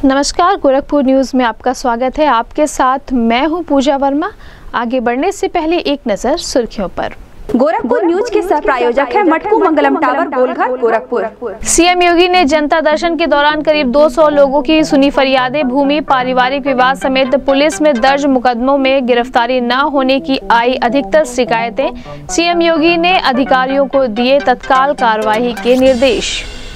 नमस्कार, गोरखपुर न्यूज में आपका स्वागत है। आपके साथ मैं हूं पूजा वर्मा। आगे बढ़ने से पहले एक नजर सुर्खियों पर। गोरखपुर न्यूज के सह प्रायोजक है मटकू मंगलम टावर गोलघर गोरखपुर। सीएम योगी ने जनता दर्शन के दौरान करीब 200 लोगों की सुनी फरियादें। भूमि पारिवारिक विवाद समेत पुलिस में दर्ज मुकदमों में गिरफ्तारी न होने की आई अधिकतर शिकायतें। सीएम योगी ने अधिकारियों को दिए तत्काल कार्रवाई के निर्देश।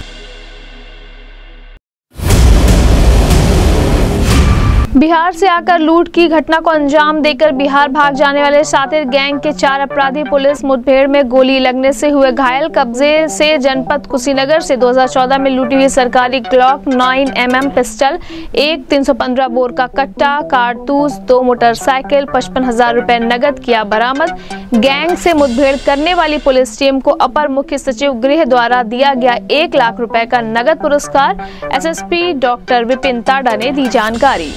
बिहार से आकर लूट की घटना को अंजाम देकर बिहार भाग जाने वाले शातिर गैंग के 4 अपराधी पुलिस मुठभेड़ में गोली लगने से हुए घायल। कब्जे से जनपद कुशीनगर से 2014 में लूटी हुई सरकारी ग्लॉक 9mm पिस्टल, एक 315 बोर का कट्टा, कारतूस, 2 मोटरसाइकिल, 55,000 रुपए नगद किया बरामद। गैंग से मुठभेड़ करने वाली पुलिस टीम को अपर मुख्य सचिव गृह द्वारा दिया गया 1 लाख रुपए का नगद पुरस्कार। एसएसपी डॉक्टर विपिन ताडा ने दी जानकारी।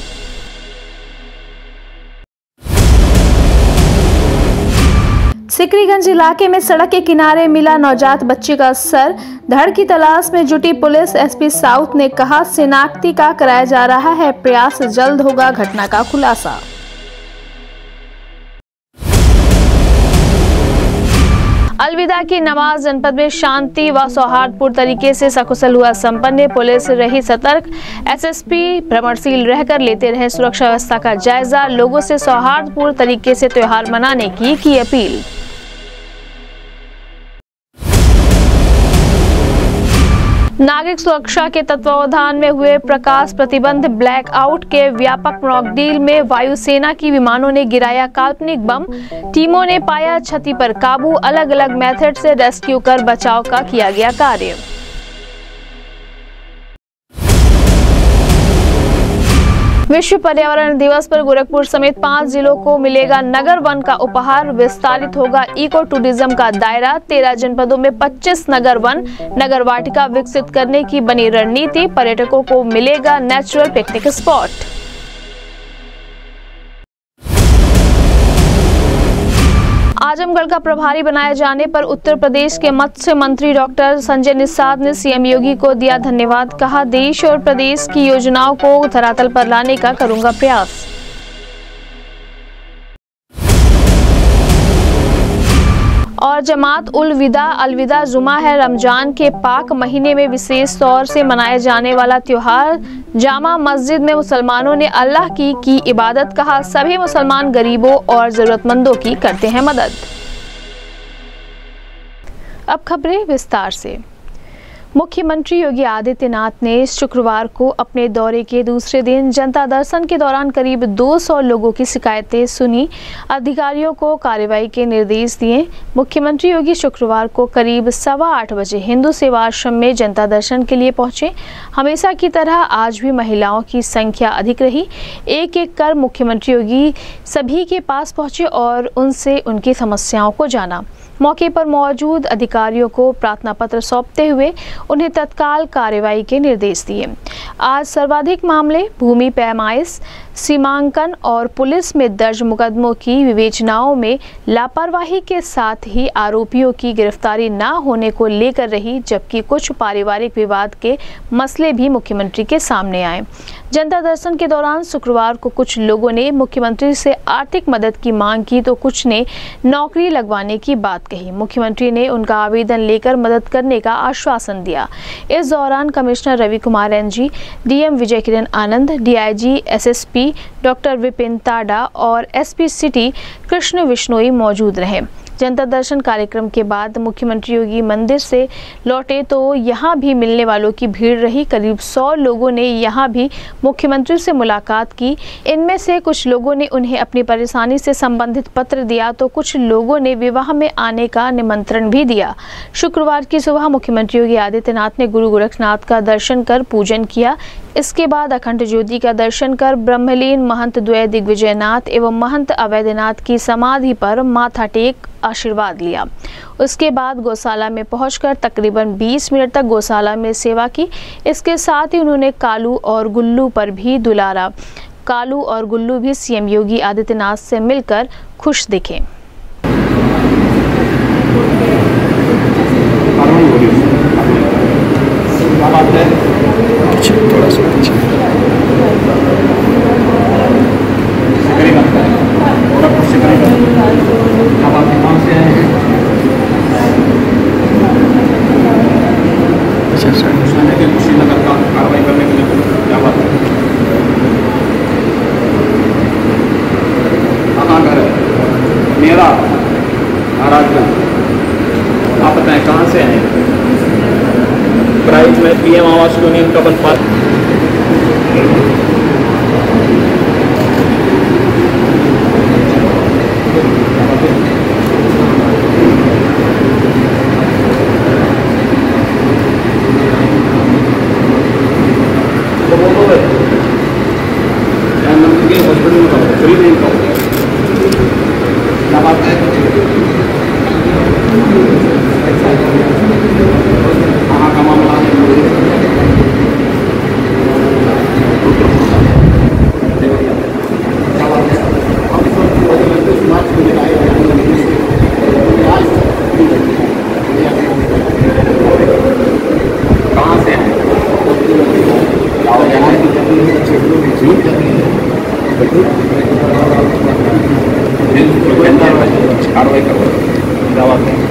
सिकरीगंज इलाके में सड़क के किनारे मिला नवजात बच्ची का सर। धड़ की तलाश में जुटी पुलिस। एसपी साउथ ने कहा, शिनाख्ती का कराया जा रहा है प्रयास, जल्द होगा घटना का खुलासा। अलविदा की नमाज। जनपद में शांति व सौहार्दपूर्ण तरीके से सकुशल हुआ संपन्न। पुलिस रही सतर्क। एसएसपी भ्रमणशील रहकर लेते रहे सुरक्षा व्यवस्था का जायजा। लोगों से सौहार्दपूर्ण तरीके से त्योहार मनाने की अपील। नागरिक सुरक्षा के तत्वावधान में हुए प्रकाश प्रतिबंध ब्लैकआउट के व्यापक मॉकड्रिल में वायुसेना की विमानों ने गिराया काल्पनिक बम। टीमों ने पाया क्षति पर काबू। अलग अलग मेथड से रेस्क्यू कर बचाव का किया गया कार्य। विश्व पर्यावरण दिवस पर गोरखपुर समेत 5 जिलों को मिलेगा नगर वन का उपहार। विस्तारित होगा इको टूरिज्म का दायरा। 13 जनपदों में 25 नगर वन नगर वाटिका विकसित करने की बनी रणनीति। पर्यटकों को मिलेगा नेचुरल पिकनिक स्पॉट। आजमगढ़ का प्रभारी बनाए जाने पर उत्तर प्रदेश के मत्स्य मंत्री डॉक्टर संजय निषाद ने सीएम योगी को दिया धन्यवाद। कहा, देश और प्रदेश की योजनाओं को धरातल पर लाने का करूंगा प्रयास। और जमात उल विदा अलविदा जुमा है। रमजान के पाक महीने में विशेष तौर से मनाए जाने वाला त्योहार। जामा मस्जिद में मुसलमानों ने अल्लाह की इबादत। कहा, सभी मुसलमान गरीबों और जरूरतमंदों की करते हैं मदद। अब खबरें विस्तार से। मुख्यमंत्री योगी आदित्यनाथ ने शुक्रवार को अपने दौरे के दूसरे दिन जनता दर्शन के दौरान करीब 200 लोगों की शिकायतें सुनी। अधिकारियों को कार्रवाई के निर्देश दिए। मुख्यमंत्री योगी शुक्रवार को करीब 8:15 बजे हिंदू सेवा आश्रम में जनता दर्शन के लिए पहुंचे। हमेशा की तरह आज भी महिलाओं की संख्या अधिक रही। एक एक कर मुख्यमंत्री योगी सभी के पास पहुंचे और उनसे उनकी समस्याओं को जाना। मौके पर मौजूद अधिकारियों को प्रार्थना पत्र सौंपते हुए उन्हें तत्काल कार्रवाई के निर्देश दिए। आज सर्वाधिक मामले भूमि पैमाइश, सीमांकन और पुलिस में दर्ज मुकदमों की विवेचनाओं में लापरवाही के साथ ही आरोपियों की गिरफ्तारी न होने को लेकर रही, जबकि कुछ पारिवारिक विवाद के मसले भी मुख्यमंत्री के सामने आए। जनता दर्शन के दौरान शुक्रवार को कुछ लोगों ने मुख्यमंत्री से आर्थिक मदद की मांग की तो कुछ ने नौकरी लगवाने की बात कही। मुख्यमंत्री ने उनका आवेदन लेकर मदद करने का आश्वासन दिया। इस दौरान commissioner Ravi Kumar NG, DM Vijay Kiran Anand, DIG SSP doctor Vipin Tada और एसपी सिटी कृष्ण विश्नोई मौजूद रहे। जनता दर्शन कार्यक्रम के बाद मुख्यमंत्री योगी मंदिर से लौटे तो यहां भी मिलने वालों की भीड़ रही। करीब 100 लोगों ने यहां भी मुख्यमंत्री से मुलाकात की। इनमें से कुछ लोगों ने उन्हें अपनी परेशानी से संबंधित पत्र दिया तो कुछ लोगों ने विवाह में आने का निमंत्रण भी दिया। शुक्रवार की सुबह मुख्यमंत्री योगी आदित्यनाथ ने गुरु गोरखनाथ का दर्शन कर पूजन किया। इसके बाद अखंड ज्योति का दर्शन कर ब्रह्मलीन महंत द्वय दिग्विजयनाथ एवं महंत अवैधनाथ की समाधि पर माथा टेक आशीर्वाद लिया। उसके बाद गौशाला में पहुंचकर तकरीबन 20 मिनट तक गौशाला में सेवा की। इसके साथ ही उन्होंने कालू और गुल्लू पर भी दुलारा। कालू और गुल्लू भी सीएम योगी आदित्यनाथ से मिलकर खुश दिखे। थोड़ा सा अब आप कहाँ से आए हैं? थाने के कुशीनगर का कार्रवाई करने के लिए क्या बात है? कहाँ घर है? मेरा महाराजगंज। आप बताएं कहाँ से आए? प्राइज में PM आवास यूनियन का बन पास। हॉस्पिटल में कहो, फ्री नहीं कहो। क्या बात है? कहाँ का मामला है? क्या बात है? कहाँ से हैं? कार्रवाई करो। क्या बात है?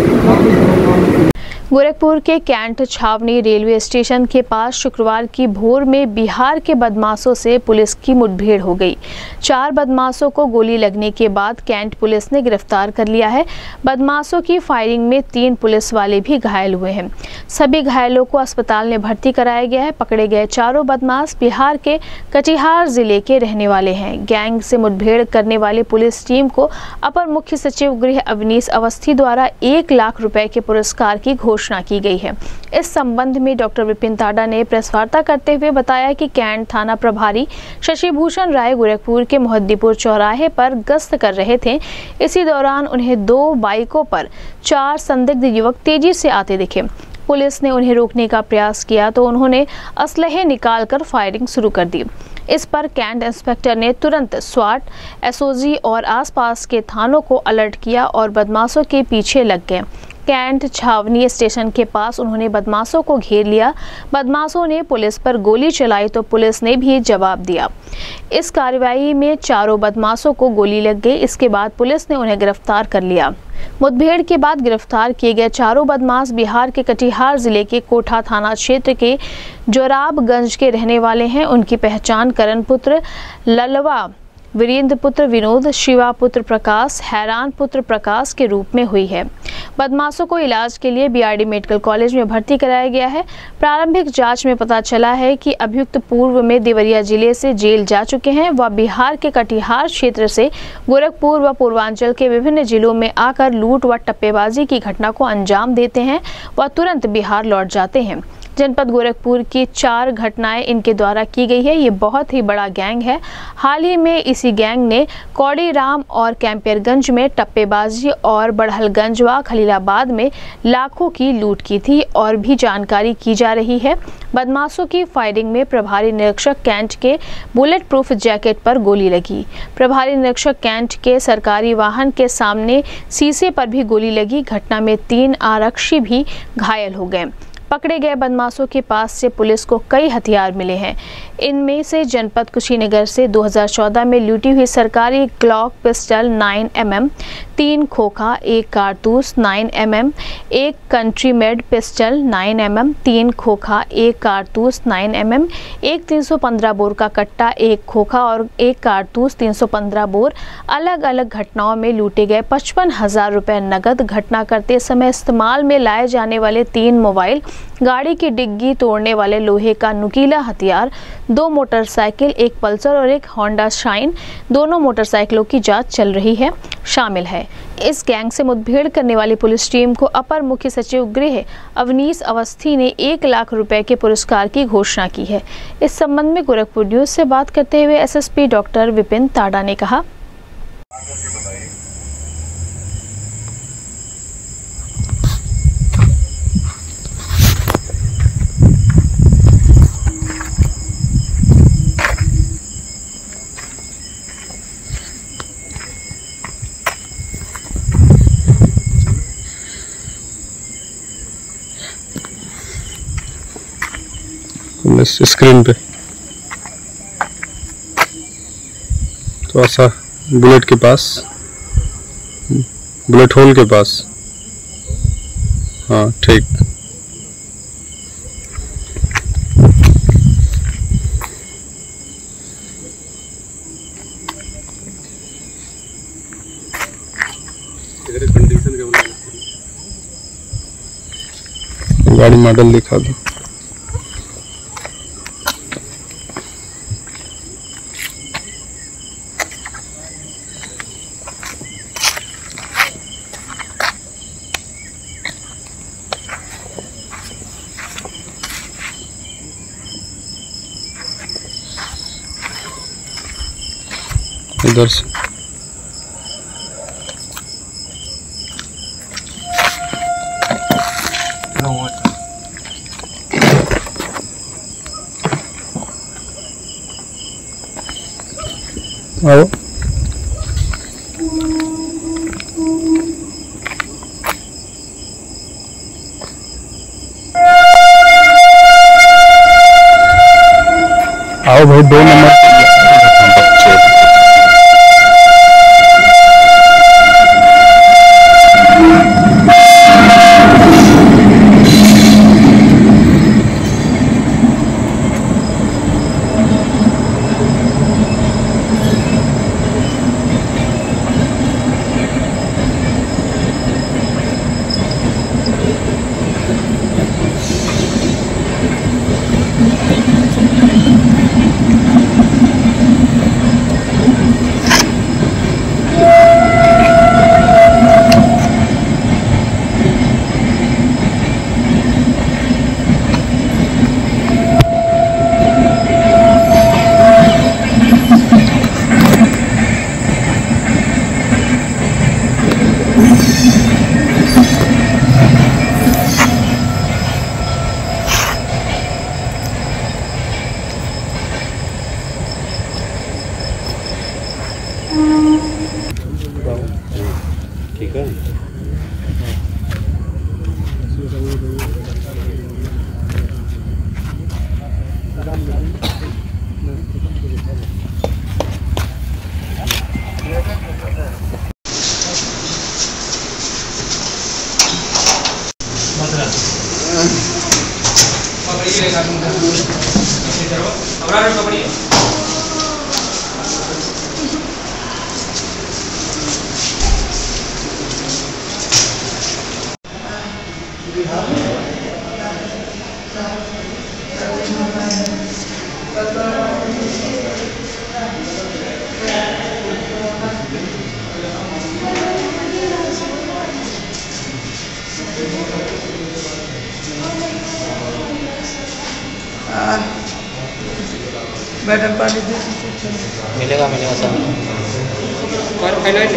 गोरखपुर के कैंट छावनी रेलवे स्टेशन के पास शुक्रवार की भोर में बिहार के बदमाशों से पुलिस की मुठभेड़ हो गई। 4 बदमाशों को गोली लगने के बाद कैंट पुलिस ने गिरफ्तार कर लिया है। बदमाशों की फायरिंग में 3 पुलिस वाले भी घायल हुए हैं। सभी घायलों को अस्पताल में भर्ती कराया गया है। पकड़े गए चारों बदमाश बिहार के कटिहार जिले के रहने वाले हैं। गैंग से मुठभेड़ करने वाली पुलिस टीम को अपर मुख्य सचिव गृह अवनीश अवस्थी द्वारा 1 लाख रुपए के पुरस्कार की घोषणा की गई है। इस संबंध में डॉक्टर विपिन ताडा ने प्रेस वार्ता करते हुए बताया कि कैंट थाना प्रभारी शशि भूषण राय गोरखपुर के मोहद्दीपुर चौराहे पर गश्त कर रहे थे। इसी दौरान उन्हें 2 बाइकों पर 4 संदिग्ध युवक तेजी से आते दिखे। पुलिस ने उन्हें रोकने का प्रयास किया तो उन्होंने असलहे निकालकर फायरिंग शुरू कर दी। इस पर कैंट इंस्पेक्टर ने तुरंत स्वाट, एसओजी और आसपास के थानों को अलर्ट किया और बदमाशों के पीछे लग गए। कैंट छावनी स्टेशन के पास उन्होंने बदमाशों को घेर लिया। बदमाशों ने पुलिस पर गोली चलाई तो पुलिस ने भी जवाब दिया। इस कार्रवाई में चारों बदमाशों को गोली लग गई। इसके बाद पुलिस ने उन्हें गिरफ्तार कर लिया। मुठभेड़ के बाद गिरफ्तार किए गए चारों बदमाश बिहार के कटिहार जिले के कोठा थाना क्षेत्र के जोराबगंज के रहने वाले हैं। उनकी पहचान करण पुत्र ललवा, वीरेंद्र पुत्र विनोद, शिवा पुत्र प्रकाश, हैरान पुत्र प्रकाश के रूप में हुई है। बदमाशों को इलाज के लिए बीआरडी मेडिकल कॉलेज में भर्ती कराया गया है। प्रारंभिक जांच में पता चला है कि अभियुक्त पूर्व में देवरिया जिले से जेल जा चुके हैं। वह बिहार के कटिहार क्षेत्र से गोरखपुर व पूर्वांचल के विभिन्न जिलों में आकर लूट व टप्पेबाजी की घटना को अंजाम देते हैं व तुरंत बिहार लौट जाते हैं। जनपद गोरखपुर की 4 घटनाएं इनके द्वारा की गई है। ये बहुत ही बड़ा गैंग है। हाल ही में इसी गैंग ने कौड़ीराम और कैंपियरगंज में टप्पेबाजी और बड़हलगंज व खलीलाबाद में लाखों की लूट की थी और भी जानकारी की जा रही है। बदमाशों की फायरिंग में प्रभारी निरीक्षक कैंट के बुलेट प्रूफ जैकेट पर गोली लगी। प्रभारी निरीक्षक कैंट के सरकारी वाहन के सामने शीशे पर भी गोली लगी। घटना में 3 आरक्षी भी घायल हो गए। पकड़े गए बदमाशों के पास से पुलिस को कई हथियार मिले हैं। इनमें से जनपद कुशीनगर से 2014 में लूटी हुई सरकारी ग्लॉक पिस्टल 9mm, 3 खोखा, 1 कारतूस 9mm, 1 country made pistol 9mm, 3 खोखा, 1 कारतूस 9mm, 1 315 बोर का कट्टा, 1 खोखा और 1 कारतूस 315 बोर। अलग अलग घटनाओं में लूटे गए 55,000 रुपए नकद। घटना करते समय इस्तेमाल में लाए जाने वाले 3 मोबाइल, गाड़ी की डिग्गी तोड़ने वाले लोहे का नुकीला हथियार, 2 मोटरसाइकिल, 1 पल्सर और 1 होंडा शाइन, दोनों मोटरसाइकिलों की जांच चल रही है, शामिल है। इस गैंग से मुठभेड़ करने वाली पुलिस टीम को अपर मुख्य सचिव गृह अवनीश अवस्थी ने 1 लाख रुपए के पुरस्कार की घोषणा की है। इस संबंध में गोरखपुर न्यूज से बात करते हुए एसएसपी डॉक्टर विपिन ताडा ने कहा, स्क्रीन पे थोड़ा सा बुलेट के पास, बुलेट होल के पास। हाँ ठीक। कंडीशन क्या बना, गाड़ी मॉडल दिखा दो। इधर से आओ। आओ भाई, 2 नंबर ठीक है। मैडम पानी मिलेगा सर। और फाइनल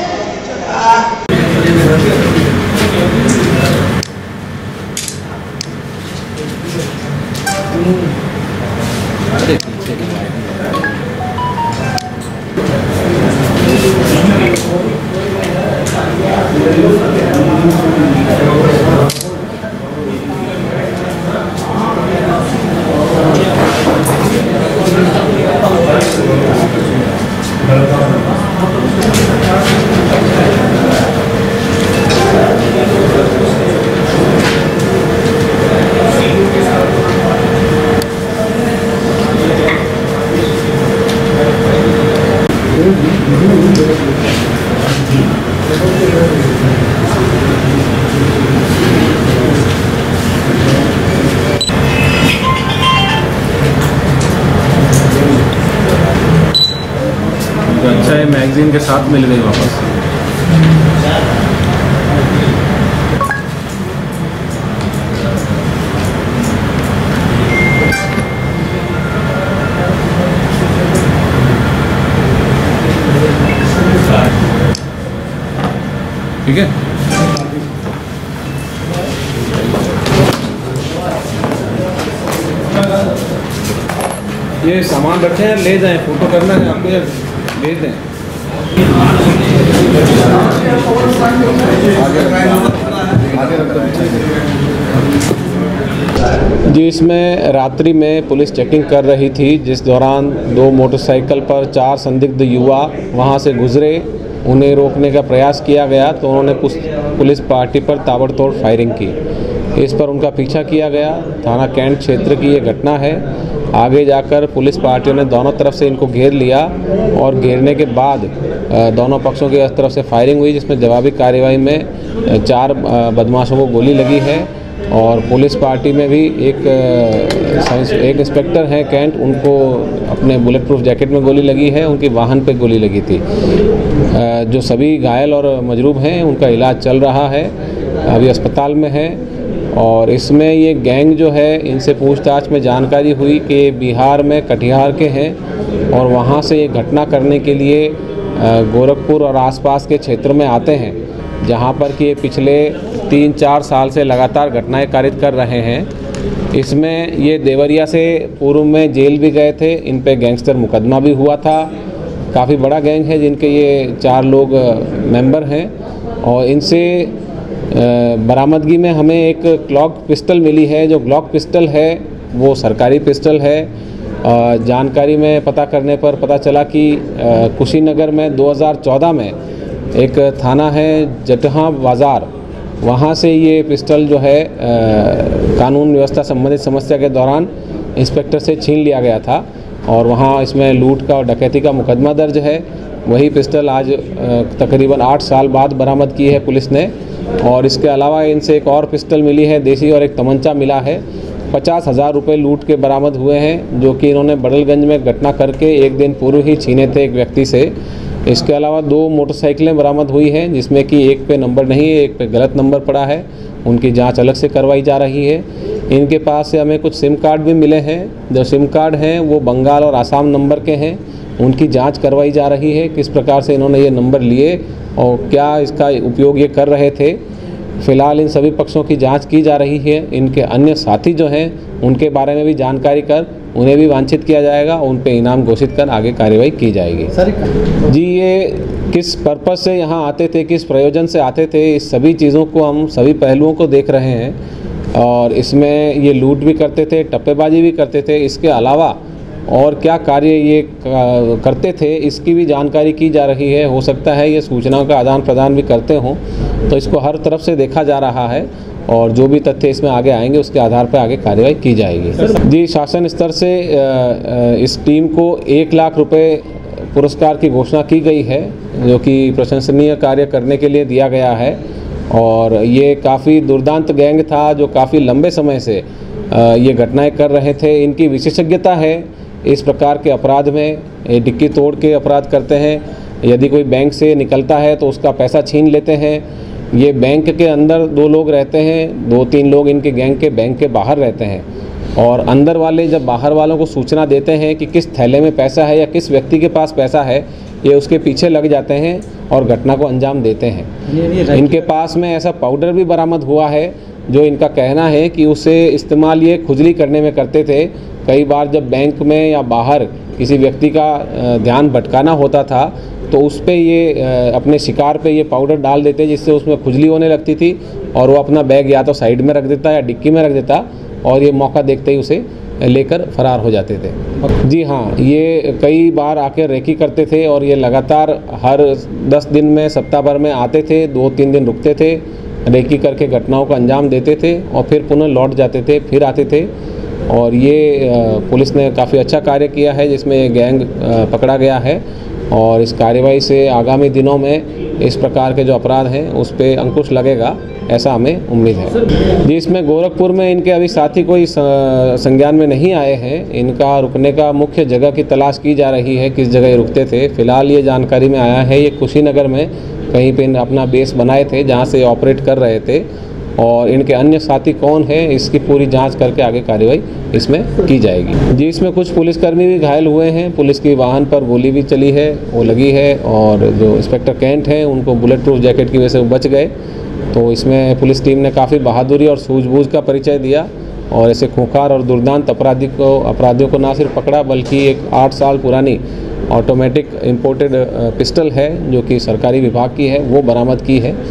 तो अच्छा है, मैगजीन के साथ मिल गई वापस। ठीक है। ये सामान रखे हैं, ले जाएं, फोटो करना है आपको, ले दें। आगे रख दो। जी, इसमें रात्रि में पुलिस चेकिंग कर रही थी, जिस दौरान 2 मोटरसाइकिल पर 4 संदिग्ध युवा वहां से गुजरे। उन्हें रोकने का प्रयास किया गया तो उन्होंने पुलिस पार्टी पर ताबड़तोड़ फायरिंग की। इस पर उनका पीछा किया गया। थाना कैंट क्षेत्र की ये घटना है। आगे जाकर पुलिस पार्टियों ने दोनों तरफ से इनको घेर लिया और घेरने के बाद दोनों पक्षों की तरफ से फायरिंग हुई, जिसमें जवाबी कार्रवाई में 4 बदमाशों को गोली लगी है। और पुलिस पार्टी में भी एक इंस्पेक्टर हैं कैंट, उनको अपने बुलेट प्रूफ जैकेट में गोली लगी है, उनकी वाहन पे गोली लगी थी। जो सभी घायल और मजरूब हैं उनका इलाज चल रहा है, अभी अस्पताल में है। और इसमें ये गैंग जो है, इनसे पूछताछ में जानकारी हुई कि बिहार में कटिहार के हैं और वहाँ से ये घटना करने के लिए गोरखपुर और आसपास के क्षेत्र में आते हैं, जहाँ पर कि ये पिछले 3-4 साल से लगातार घटनाएं कारित कर रहे हैं। इसमें ये देवरिया से पूर्व में जेल भी गए थे, इन पे गैंगस्टर मुकदमा भी हुआ था। काफ़ी बड़ा गैंग है जिनके ये 4 लोग मेंबर हैं। और इनसे बरामदगी में हमें एक ग्लॉक पिस्टल मिली है। जो ग्लॉक पिस्टल है वो सरकारी पिस्टल है। जानकारी में पता करने पर पता चला कि कुशीनगर में 2014 में एक थाना है जटहा बाज़ार, वहाँ से ये पिस्टल जो है कानून व्यवस्था संबंधित समस्या के दौरान इंस्पेक्टर से छीन लिया गया था और वहाँ इसमें लूट का और डकैती का मुकदमा दर्ज है। वही पिस्टल आज तकरीबन 8 साल बाद बरामद की है पुलिस ने। और इसके अलावा इनसे एक और पिस्टल मिली है देसी और एक तमंचा मिला है। 50,000 रुपये लूट के बरामद हुए हैं, जो कि इन्होंने बड़लगंज में घटना करके एक दिन पूर्व ही छीने थे एक व्यक्ति से। इसके अलावा 2 मोटरसाइकिलें बरामद हुई हैं, जिसमें कि एक पे नंबर नहीं है, एक पे गलत नंबर पड़ा है। उनकी जांच अलग से करवाई जा रही है। इनके पास से हमें कुछ सिम कार्ड भी मिले हैं। जो सिम कार्ड हैं वो बंगाल और आसाम नंबर के हैं। उनकी जांच करवाई जा रही है, किस प्रकार से इन्होंने ये नंबर लिए और क्या इसका उपयोग ये कर रहे थे। फ़िलहाल इन सभी पक्षों की जांच की जा रही है। इनके अन्य साथी जो हैं उनके बारे में भी जानकारी कर उन्हें भी वांछित किया जाएगा, उन पे इनाम घोषित कर आगे कार्रवाई की जाएगी। जी, ये किस पर्पज़ से यहाँ आते थे, किस प्रयोजन से आते थे, इस सभी चीज़ों को हम सभी पहलुओं को देख रहे हैं। और इसमें ये लूट भी करते थे, टप्पेबाजी भी करते थे। इसके अलावा और क्या कार्य ये करते थे, इसकी भी जानकारी की जा रही है। हो सकता है ये सूचनाओं का आदान प्रदान भी करते हों, तो इसको हर तरफ से देखा जा रहा है और जो भी तथ्य इसमें आगे आएंगे उसके आधार पर आगे कार्रवाई की जाएगी। जी, शासन स्तर से इस टीम को 1 लाख रुपए पुरस्कार की घोषणा की गई है, जो कि प्रशंसनीय कार्य करने के लिए दिया गया है। और ये काफ़ी दुर्दांत गैंग था जो काफ़ी लंबे समय से ये घटनाएं कर रहे थे। इनकी विशेषज्ञता है इस प्रकार के अपराध में, डिक्की तोड़ के अपराध करते हैं। यदि कोई बैंक से निकलता है तो उसका पैसा छीन लेते हैं। ये बैंक के अंदर 2 लोग रहते हैं, 2-3 लोग इनके गैंग के बैंक के बाहर रहते हैं। और अंदर वाले जब बाहर वालों को सूचना देते हैं कि किस थैले में पैसा है या किस व्यक्ति के पास पैसा है, ये उसके पीछे लग जाते हैं और घटना को अंजाम देते हैं। इनके पास में ऐसा पाउडर भी बरामद हुआ है जो इनका कहना है कि उसे इस्तेमाल ये खुजली करने में करते थे। कई बार जब बैंक में या बाहर किसी व्यक्ति का ध्यान भटकाना होता था तो उस पे ये अपने शिकार पे ये पाउडर डाल देते, जिससे उसमें खुजली होने लगती थी और वो अपना बैग या तो साइड में रख देता या डिक्की में रख देता और ये मौका देखते ही उसे लेकर फरार हो जाते थे। जी हाँ, ये कई बार आके रेकी करते थे और ये लगातार हर 10 दिन में, सप्ताह भर में आते थे, 2-3 दिन रुकते थे, रेकी करके घटनाओं को अंजाम देते थे और फिर पुनः लौट जाते थे, फिर आते थे। और ये पुलिस ने काफ़ी अच्छा कार्य किया है, जिसमें गैंग पकड़ा गया है। और इस कार्रवाई से आगामी दिनों में इस प्रकार के जो अपराध हैं उस पर अंकुश लगेगा, ऐसा हमें उम्मीद है। जी, इसमें गोरखपुर में इनके अभी साथी कोई संज्ञान में नहीं आए हैं। इनका रुकने का मुख्य जगह की तलाश की जा रही है, किस जगह ये रुकते थे। फिलहाल ये जानकारी में आया है ये कुशीनगर में कहीं पे अपना बेस बनाए थे जहाँ से ऑपरेट कर रहे थे। और इनके अन्य साथी कौन है इसकी पूरी जांच करके आगे कार्रवाई इसमें की जाएगी। जी, इसमें कुछ पुलिसकर्मी भी घायल हुए हैं। पुलिस की वाहन पर गोली भी चली है, वो लगी है। और जो इंस्पेक्टर कैंट हैं उनको बुलेट प्रूफ जैकेट की वजह से वो बच गए। तो इसमें पुलिस टीम ने काफ़ी बहादुरी और सूझबूझ का परिचय दिया और ऐसे खूंखार और दुर्दांत अपराधियों को ना सिर्फ पकड़ा बल्कि एक 8 साल पुरानी ऑटोमेटिक इंपोर्टेड पिस्टल है जो कि सरकारी विभाग की है, वो बरामद की है।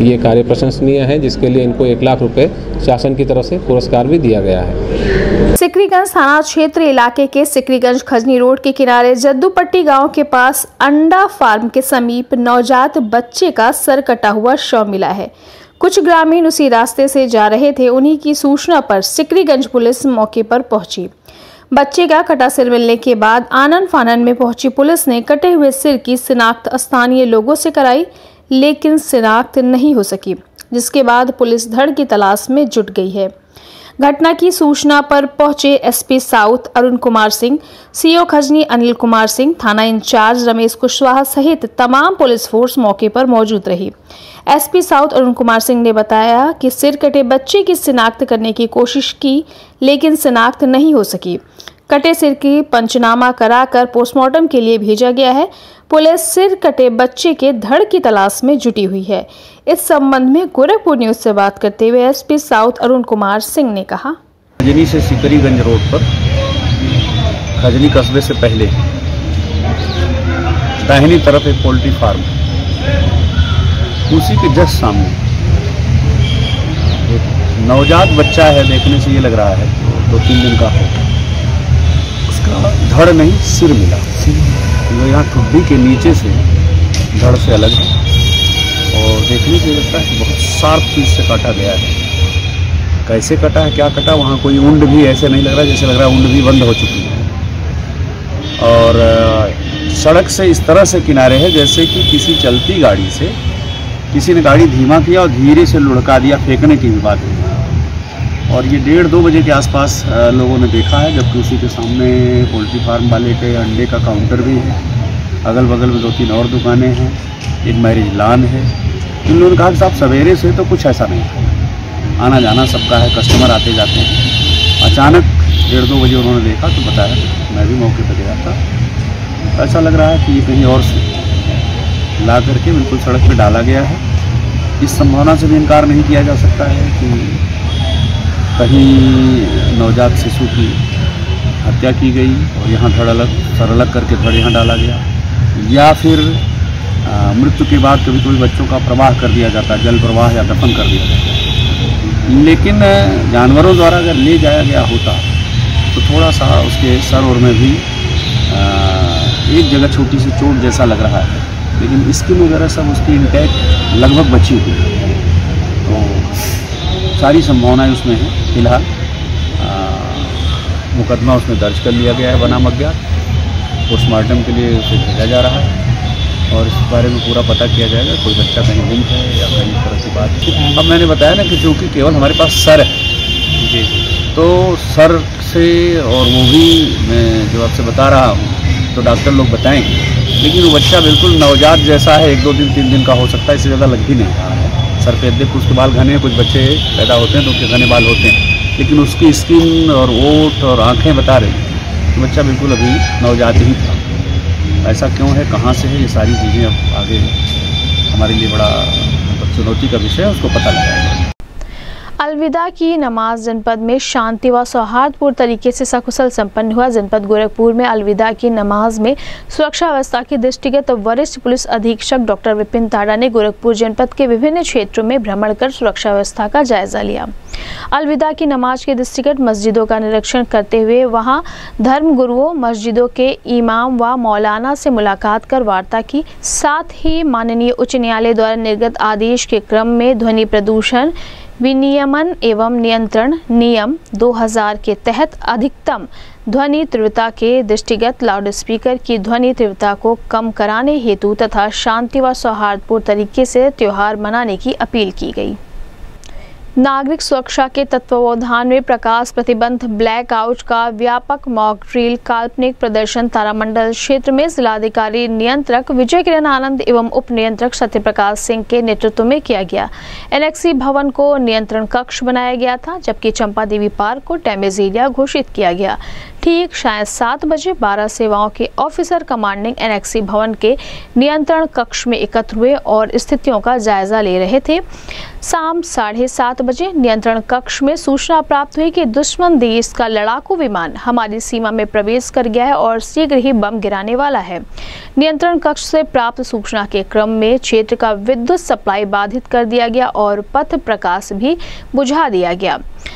ये कार्य प्रशंसनीय है, जिसके लिए इनको 1 लाख रुपए शासन की तरफ से पुरस्कार भी दिया गया है। सिकरीगंज थाना क्षेत्र इलाके के सिकरीगंज खजनी रोड के किनारे जद्दूपट्टी गांव के पास अंडा फार्म के समीप नवजात बच्चे का सर कटा हुआ शव मिला है। कुछ ग्रामीण उसी रास्ते से जा रहे थे। उन्हीं की सूचना पर सिकरीगंज पुलिस मौके पर पहुंची। बच्चे का कटा सिर मिलने के बाद आनन फानन में पहुंची पुलिस ने कटे हुए सिर की शिनाख्त स्थानीय लोगों से कराई, लेकिन शिनाख्त नहीं हो सकी, जिसके बाद पुलिस धड़ की तलाश में जुट गई है। घटना की सूचना पर पहुंचे SP south Arun Kumar Singh, CO Khajni Anil Kumar Singh, थाना इंचार्ज रमेश कुशवाहा सहित तमाम पुलिस फोर्स मौके पर मौजूद रही। एसपी साउथ अरुण कुमार सिंह ने बताया कि सिर कटे बच्चे की शिनाख्त करने की कोशिश की, लेकिन शिनाख्त नहीं हो सकी। कटे सिर की पंचनामा कराकर पोस्टमार्टम के लिए भेजा गया है। पुलिस सिर कटे बच्चे के धड़ की तलाश में जुटी हुई है। इस संबंध में गोरखपुर न्यूज से बात करते हुए एसपी साउथ अरुण कुमार सिंह ने कहा, खजनी से सिकरीगंज रोड पर खजनी कस्बे से पहले दाहिनी तरफ एक पोल्ट्री फार्म, उसी के जस्ट सामने एक नवजात बच्चा है। देखने से ये लग रहा है 2-3 दिन का हो। उसका धड़ नहीं सिर मिला, जो यहाँ ठुड्डी के नीचे से धड़ से अलग है और देखने से लगता है बहुत शार्प चीज़ से काटा गया है। कैसे कटा है, क्या कटा, वहाँ कोई ऊंड भी ऐसे नहीं लग रहा, जैसे लग रहा है ऊंड भी बंद हो चुकी है। और सड़क से इस तरह से किनारे है जैसे कि किसी चलती गाड़ी से किसी ने गाड़ी धीमा किया और धीरे से लुढ़का दिया, फेंकने की भी बात है। और ये 1:30-2 बजे के आसपास लोगों ने देखा है, जबकि उसी के सामने पोल्ट्री फार्म वाले के अंडे का काउंटर भी है। अगल बगल में 2-3 और दुकानें हैं, एक मैरिज लॉन है। इन लोगों ने कहा कि साहब सवेरे से तो कुछ ऐसा नहीं था, आना जाना सबका है, कस्टमर आते जाते हैं। अचानक 1:30-2 बजे उन्होंने देखा तो बताया, मैं भी मौके पर गया था। ऐसा लग रहा है कि ये कहीं और से ला करके बिल्कुल सड़क पे डाला गया है। इस संभावना से भी इनकार नहीं किया जा सकता है कि कहीं नवजात शिशु की हत्या की गई और यहाँ धड़ अलग सर अलग करके धड़ यहाँ डाला गया, या फिर मृत्यु के बाद कभी कभी बच्चों का प्रवाह कर दिया जाता है, जल प्रवाह या दफन कर दिया जाता है। लेकिन जानवरों द्वारा अगर ले जाया गया होता तो थोड़ा सा उसके सर और में भी एक जगह छोटी सी चोट जैसा लग रहा है, लेकिन स्किन वगैरह सब उसकी इंटैक्ट लगभग बची हुई है। तो सारी संभावनाएं उसमें हैं। फिलहाल मुकदमा उसमें दर्ज कर लिया गया है, बनाम अज्ञात। पोस्टमार्टम के लिए उसे भेजा जा रहा है और इस बारे में पूरा पता किया जाएगा, कोई बच्चा कहीं गुम है या कहीं तरह की बात। अब मैंने बताया ना कि चूँकि केवल हमारे पास सर है जी, तो सर से, और वो भी मैं जो आपसे बता रहा हूँ तो डॉक्टर लोग बताएंगे, लेकिन वो बच्चा बिल्कुल नवजात जैसा है, 1-2 दिन 3 दिन का हो सकता है, इससे ज़्यादा लग भी नहीं रहा है। सर पे देख उसके बाल घने, कुछ बच्चे पैदा होते हैं तो उनके घने बाल होते हैं, लेकिन उसकी स्किन और ओठ और आँखें बता रही हैं कि बच्चा बिल्कुल अभी नवजात ही था। ऐसा क्यों है, कहाँ से है, ये सारी चीज़ें अब आगे हमारे लिए बड़ा चुनौती का विषय है, उसको पता लगाएगा। अलविदा की नमाज जनपद में शांति व सौहार्दपूर्ण तरीके से सकुशल संपन्न हुआ। जनपद गोरखपुर में अलविदा की नमाज में सुरक्षा व्यवस्था के दृष्टिगत वरिष्ठ पुलिस अधीक्षक डॉक्टर विपिन ताड़ा ने गोरखपुर जनपद के विभिन्न क्षेत्रों में भ्रमण कर सुरक्षा व्यवस्था का जायजा लिया। अलविदा की नमाज के दृष्टिगत मस्जिदों का निरीक्षण करते हुए वहां धर्म गुरुओं, मस्जिदों के इमाम व मौलाना से मुलाकात कर वार्ता की। साथ ही माननीय उच्च न्यायालय द्वारा निर्गत आदेश के क्रम में ध्वनि प्रदूषण विनियमन एवं नियंत्रण नियम 2000 के तहत अधिकतम ध्वनि तीव्रता के दृष्टिगत लाउडस्पीकर की ध्वनि तीव्रता को कम कराने हेतु तथा शांति व सौहार्दपूर्ण तरीके से त्योहार मनाने की अपील की गई। नागरिक सुरक्षा के तत्वावधान में प्रकाश प्रतिबंध ब्लैकआउट का व्यापक मॉक ड्रिल काल्पनिक प्रदर्शन तारामंडल क्षेत्र में जिलाधिकारी नियंत्रक विजय किरण आनंद एवं उप नियंत्रक सत्यप्रकाश सिंह के नेतृत्व में किया गया। एनएक्सी भवन को नियंत्रण कक्ष बनाया गया था, जबकि चंपा देवी पार्क को डैमेज एरिया घोषित किया गया। ठीक शायद 7 बजे 12 सेवाओं के ऑफिसर कमांडिंग एनएक्सी भवन के नियंत्रण कक्ष में एकत्र हुए और स्थितियों का जायजा ले रहे थे। शाम 7:30 7 बजे नियंत्रण कक्ष में सूचना प्राप्त हुई कि दुश्मन देश का लड़ाकू विमान हमारी सीमा में प्रवेश कर गया है और शीघ्र ही बम गिराने वाला है। नियंत्रण कक्ष से प्राप्त सूचना के क्रम में क्षेत्र का विद्युत सप्लाई बाधित कर दिया गया और पथ प्रकाश भी बुझा दिया गया।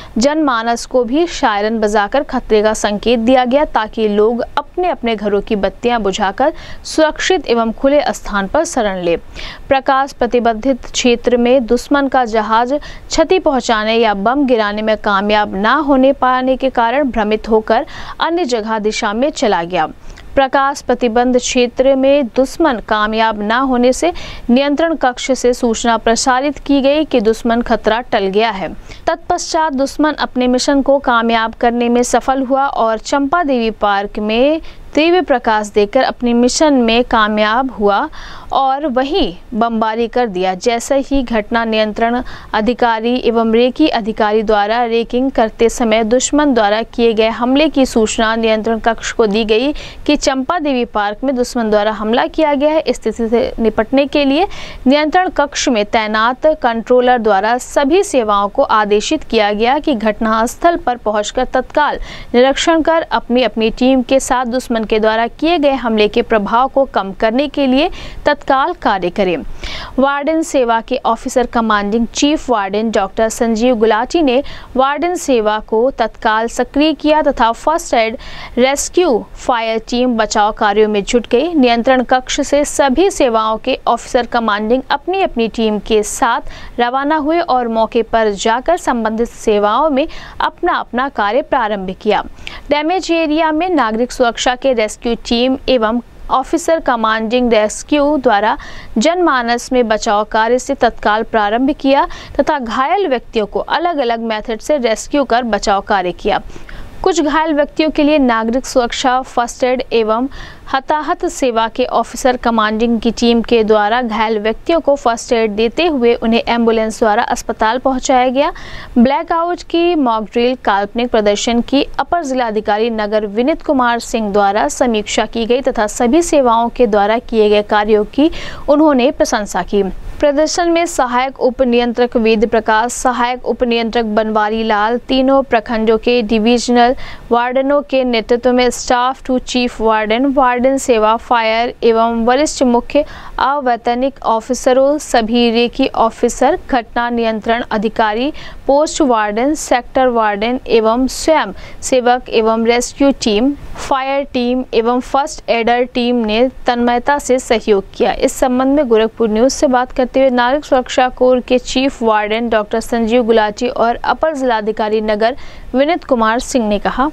जनमानस को भी शायरन बजाकर खतरे का संकेत दिया गया ताकि लोग अपने अपने घरों की बत्तियां बुझाकर सुरक्षित एवं खुले स्थान पर शरण ले। प्रकाश प्रतिबंधित क्षेत्र में दुश्मन का जहाज क्षति पहुंचाने या बम गिराने में कामयाब न होने पाने के कारण भ्रमित होकर अन्य जगह दिशा में चला गया। प्रकाश प्रतिबंध क्षेत्र में दुश्मन कामयाब न होने से नियंत्रण कक्ष से सूचना प्रसारित की गई कि दुश्मन खतरा टल गया है। तत्पश्चात दुश्मन अपने मिशन को कामयाब करने में सफल हुआ और चंपा देवी पार्क में तीव्र प्रकाश देकर अपने मिशन में कामयाब हुआ और वहीं बमबारी कर दिया। जैसे ही घटना नियंत्रण अधिकारी एवं रेकी अधिकारी द्वारा रेकिंग करते समय दुश्मन द्वारा किए गए हमले की सूचना नियंत्रण कक्ष को दी गई कि चंपा देवी पार्क में दुश्मन द्वारा हमला किया गया है। स्थिति से निपटने के लिए नियंत्रण कक्ष में तैनात कंट्रोलर द्वारा सभी सेवाओं को आदेशित किया गया कि घटनास्थल पर पहुंचकर तत्काल निरीक्षण कर अपनी अपनी टीम के साथ दुश्मन के द्वारा किए गए हमले के प्रभाव को कम करने के लिए तत्काल कार्य करें। वार्डन सेवा के officer commanding chief warden doctor Sanjeev Gulati ने वार्डन सेवा को तत्काल सक्रिय किया तथा first aid rescue fire team बचाव कार्यों में जुट गई। नियंत्रण कक्ष से सभी सेवाओं के ऑफिसर कमांडिंग अपनी अपनी टीम के साथ रवाना हुए और मौके पर जाकर संबंधित सेवाओं में अपना अपना कार्य प्रारंभ किया। डैमेज एरिया में नागरिक सुरक्षा के रेस्क्यू टीम एवं ऑफिसर कमांडिंग रेस्क्यू द्वारा जनमानस में बचाव कार्य से तत्काल प्रारंभ किया तथा घायल व्यक्तियों को अलग अलग मेथड से रेस्क्यू कर बचाव कार्य किया। कुछ घायल व्यक्तियों के लिए नागरिक सुरक्षा फर्स्ट एड एवं हताहत सेवा के ऑफिसर कमांडिंग की टीम के द्वारा घायल व्यक्तियों को फर्स्ट एड देते हुए उन्हें एम्बुलेंस द्वारा अस्पताल पहुंचाया गया। ब्लैकआउट की मॉक ड्रिल काल्पनिक प्रदर्शन की अपर जिलाधिकारी नगर विनीत कुमार सिंह द्वारा समीक्षा की गई तथा सभी सेवाओं के द्वारा किए गए कार्यों की उन्होंने प्रशंसा की। प्रदर्शन में सहायक उप नियंत्रक वेद प्रकाश, सहायक उप नियंत्रक बनवारी लाल, तीनों प्रखंडों के डिविजनल वार्डनों के नेतृत्व में staff to chief warden, warden सेवा, फायर एवं वरिष्ठ मुख्य अवैतनिक ऑफिसरों, सभी रेकी ऑफिसर, घटना नियंत्रण अधिकारी, पोस्ट वार्डन, सेक्टर वार्डन एवं स्वयं सेवक एवं रेस्क्यू टीम, फायर टीम एवं फर्स्ट एडर टीम ने तन्मयता से सहयोग किया। इस संबंध में गोरखपुर न्यूज से बात करते हुए नागरिक सुरक्षा कोर के chief warden doctor Sanjeev Gulati और अपर जिलाधिकारी नगर विनीत कुमार सिंह ने कहा,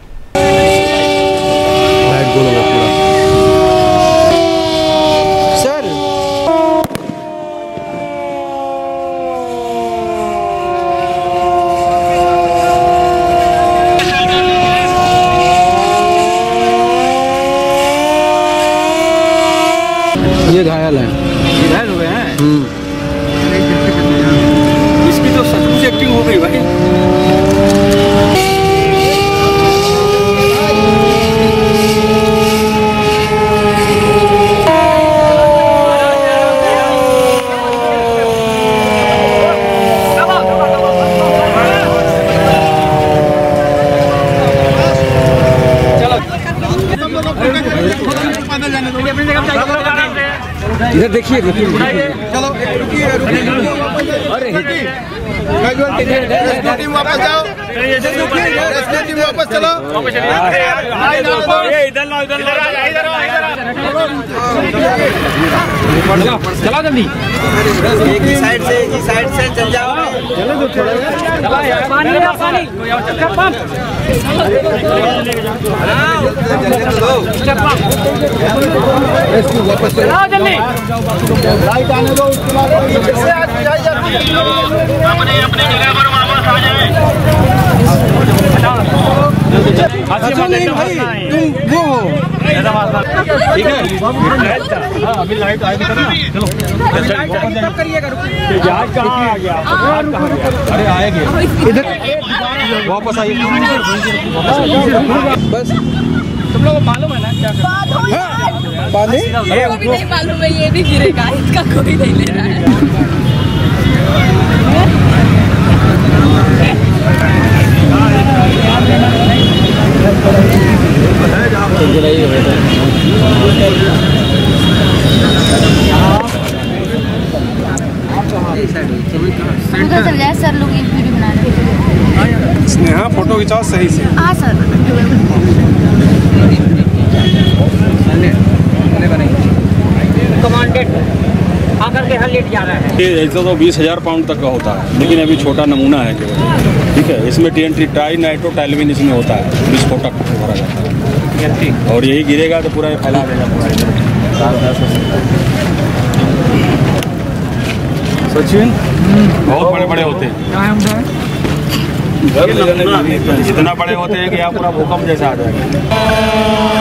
ये घायल है, घायल हो गए हैं। इसकी तो सचमुच एक्टिंग हो गई भाई। इधर देखिए देखिए, चलो टीम वापस जाओ, टीम वापस चलो, चला जल्दी, एक ही साइड से चल जाओ, चलो थोड़ा पानी वापस चलो जल्दी, लाइट आने दो, उसके बाद अपनी जगह पर वापस आ जाए। अच्छा नहीं भाई, तुम वो हो, ठीक है, अभी लाइट आएगी ना, चलो तब करिएगा, जहाज कहाँ आ गया, अरे आएंगे इधर, वापस आइए बस। तुम लोग मालूम है ना क्या नहीं मालूम है, ये भी गिरेगा, इसका कोई नहीं ले रहा है। उधर चल जाए सर, लोग एक वीडियो बना रहे हैं। स्नेहा फोटो खिंचाओ सही से। हाँ सर। कमांडेड आकर के हल लेट जा रहा है। ये ऐसा तो 20,000 पाउंड तक का होता है, लेकिन अभी छोटा नमूना है केवल। ठीक है, इसमें TNT ट्राई नाइट्रोटाइलमिन इसमें होता है, विस्फोटक भरा जाता है और यही गिरेगा तो पूरा फैला देगा। सचिन बहुत बड़े बड़े होते हैं, इतना बड़े होते हैं कि यहाँ पूरा भूकंप जैसा आ जाएगा।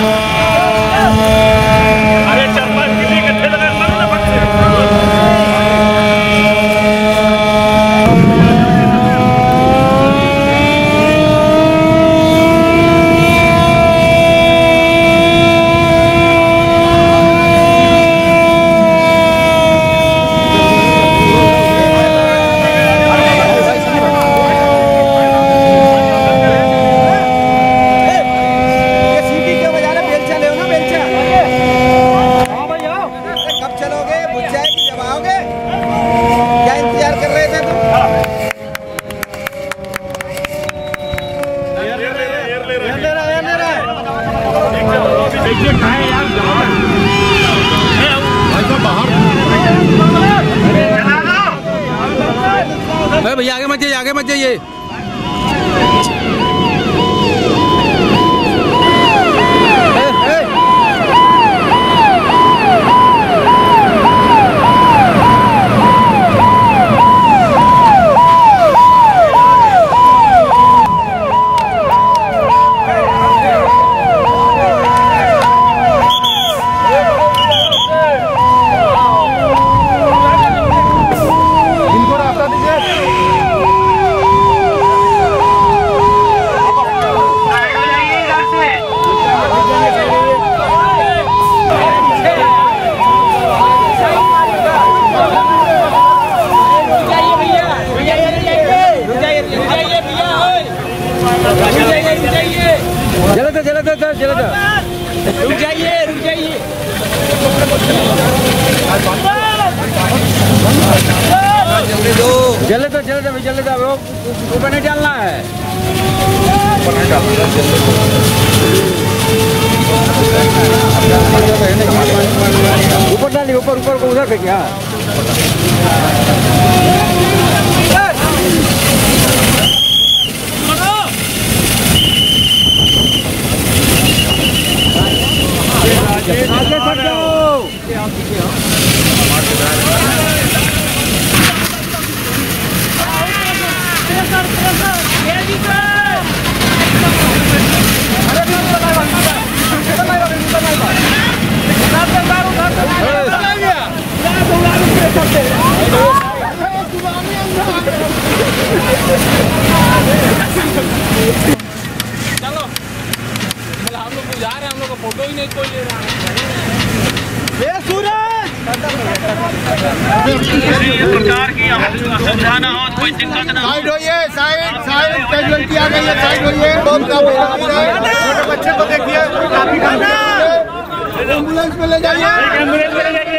भैया आगे मत जाइए। रुक जाइए जल्दी दो ऊपर नहीं डालना है। ऊपर डालिए, ऊपर को उधर पे क्या फोटो ही नहीं कोई ले रहा है। प्रकार की असुविधा न हो, कोई दिक्कत न हो। साइड होइए, साइड कैजुअलिटी आ गई है, साइड होइए। छोटे बच्चे को देखिए, एम्बुलेंस में ले जाइए, एम्बुलेंस में ले जाइए।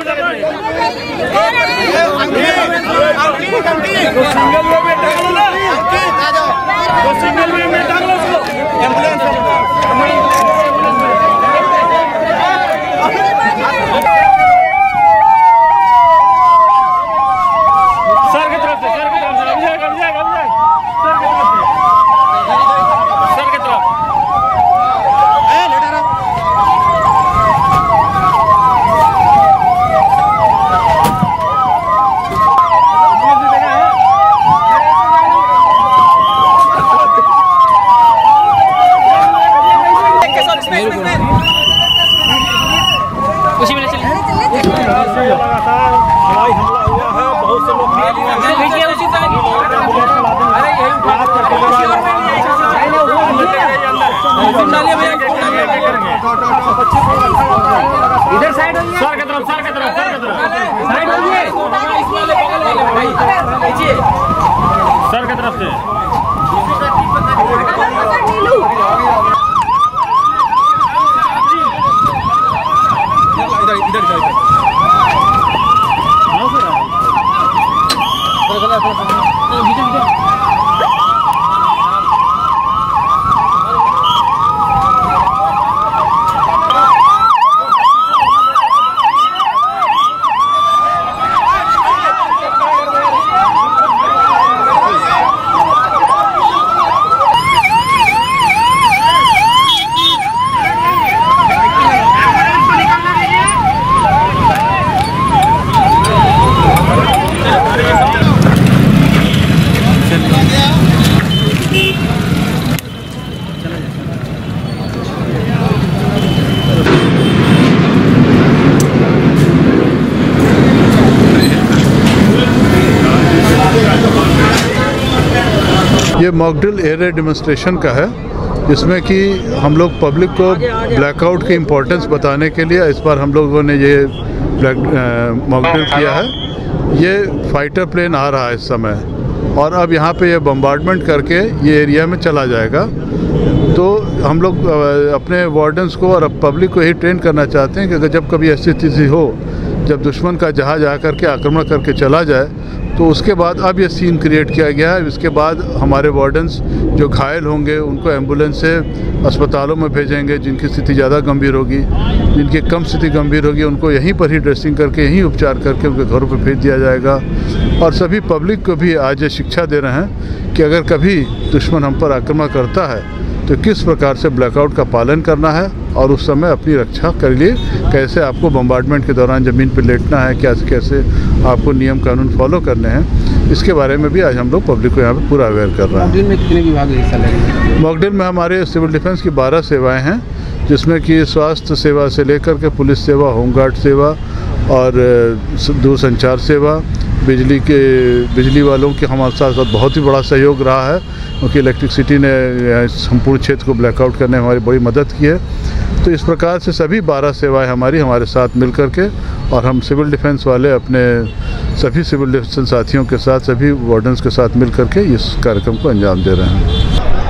सिंगल वे में टांग लो, सिंगल वे में टांग लो उसको एम्बुलेंस। इधर साइड होइए, सर की तरफ साइड होइए, सर की तरफ से। ये मॉकड्रिल एयर रेड डेमोन्स्ट्रेशन का है, जिसमें कि हम लोग पब्लिक को ब्लैकआउट की इम्पोर्टेंस बताने के लिए इस बार हम लोगों ने ये मॉकड्रिल किया है। ये फाइटर प्लेन आ रहा है इस समय और अब यहाँ पे ये बम्बार्डमेंट करके ये एरिया में चला जाएगा। तो हम लोग अपने वार्डन्स को और पब्लिक को यही ट्रेन करना चाहते हैं कि अगर जब कभी ऐसी स्थिति हो जब दुश्मन का जहाज आकर के आक्रमण करके चला जाए तो उसके बाद अब ये सीन क्रिएट किया गया है। इसके बाद हमारे वार्डन्स जो घायल होंगे उनको एम्बुलेंस से अस्पतालों में भेजेंगे, जिनकी स्थिति ज़्यादा गंभीर होगी, जिनकी कम स्थिति गंभीर होगी उनको यहीं पर ही ड्रेसिंग करके यहीं उपचार करके उनके घरों पर भेज दिया जाएगा। और सभी पब्लिक को भी आज ये शिक्षा दे रहे हैं कि अगर कभी दुश्मन हम पर आक्रमण करता है तो किस प्रकार से ब्लैकआउट का पालन करना है और उस समय अपनी रक्षा कर लिए कैसे आपको बम्बार्डमेंट के दौरान ज़मीन पर लेटना है, कैसे आपको नियम कानून फॉलो करने हैं, इसके बारे में भी आज हम लोग पब्लिक को यहाँ पे पूरा अवेयर कर रहे हैं। मॉकड्रिल में कितने विभाग हिस्सा लेंगे? मॉकड्रिल में हमारे सिविल डिफेंस की 12 सेवाएं हैं, जिसमें कि स्वास्थ्य सेवा से लेकर के पुलिस सेवा, होमगार्ड सेवा और दूरसंचार सेवा, बिजली वालों के हमारे साथ बहुत ही बड़ा सहयोग रहा है, क्योंकि इलेक्ट्रिसिटी ने संपूर्ण क्षेत्र को ब्लैकआउट करने में हमारी बड़ी मदद की है। तो इस प्रकार से सभी 12 सेवाएं हमारे साथ मिल करके और हम सिविल डिफेंस वाले अपने सभी सिविल डिफेंस साथियों के साथ, सभी वार्डन्स के साथ मिल करके इस कार्यक्रम को अंजाम दे रहे हैं।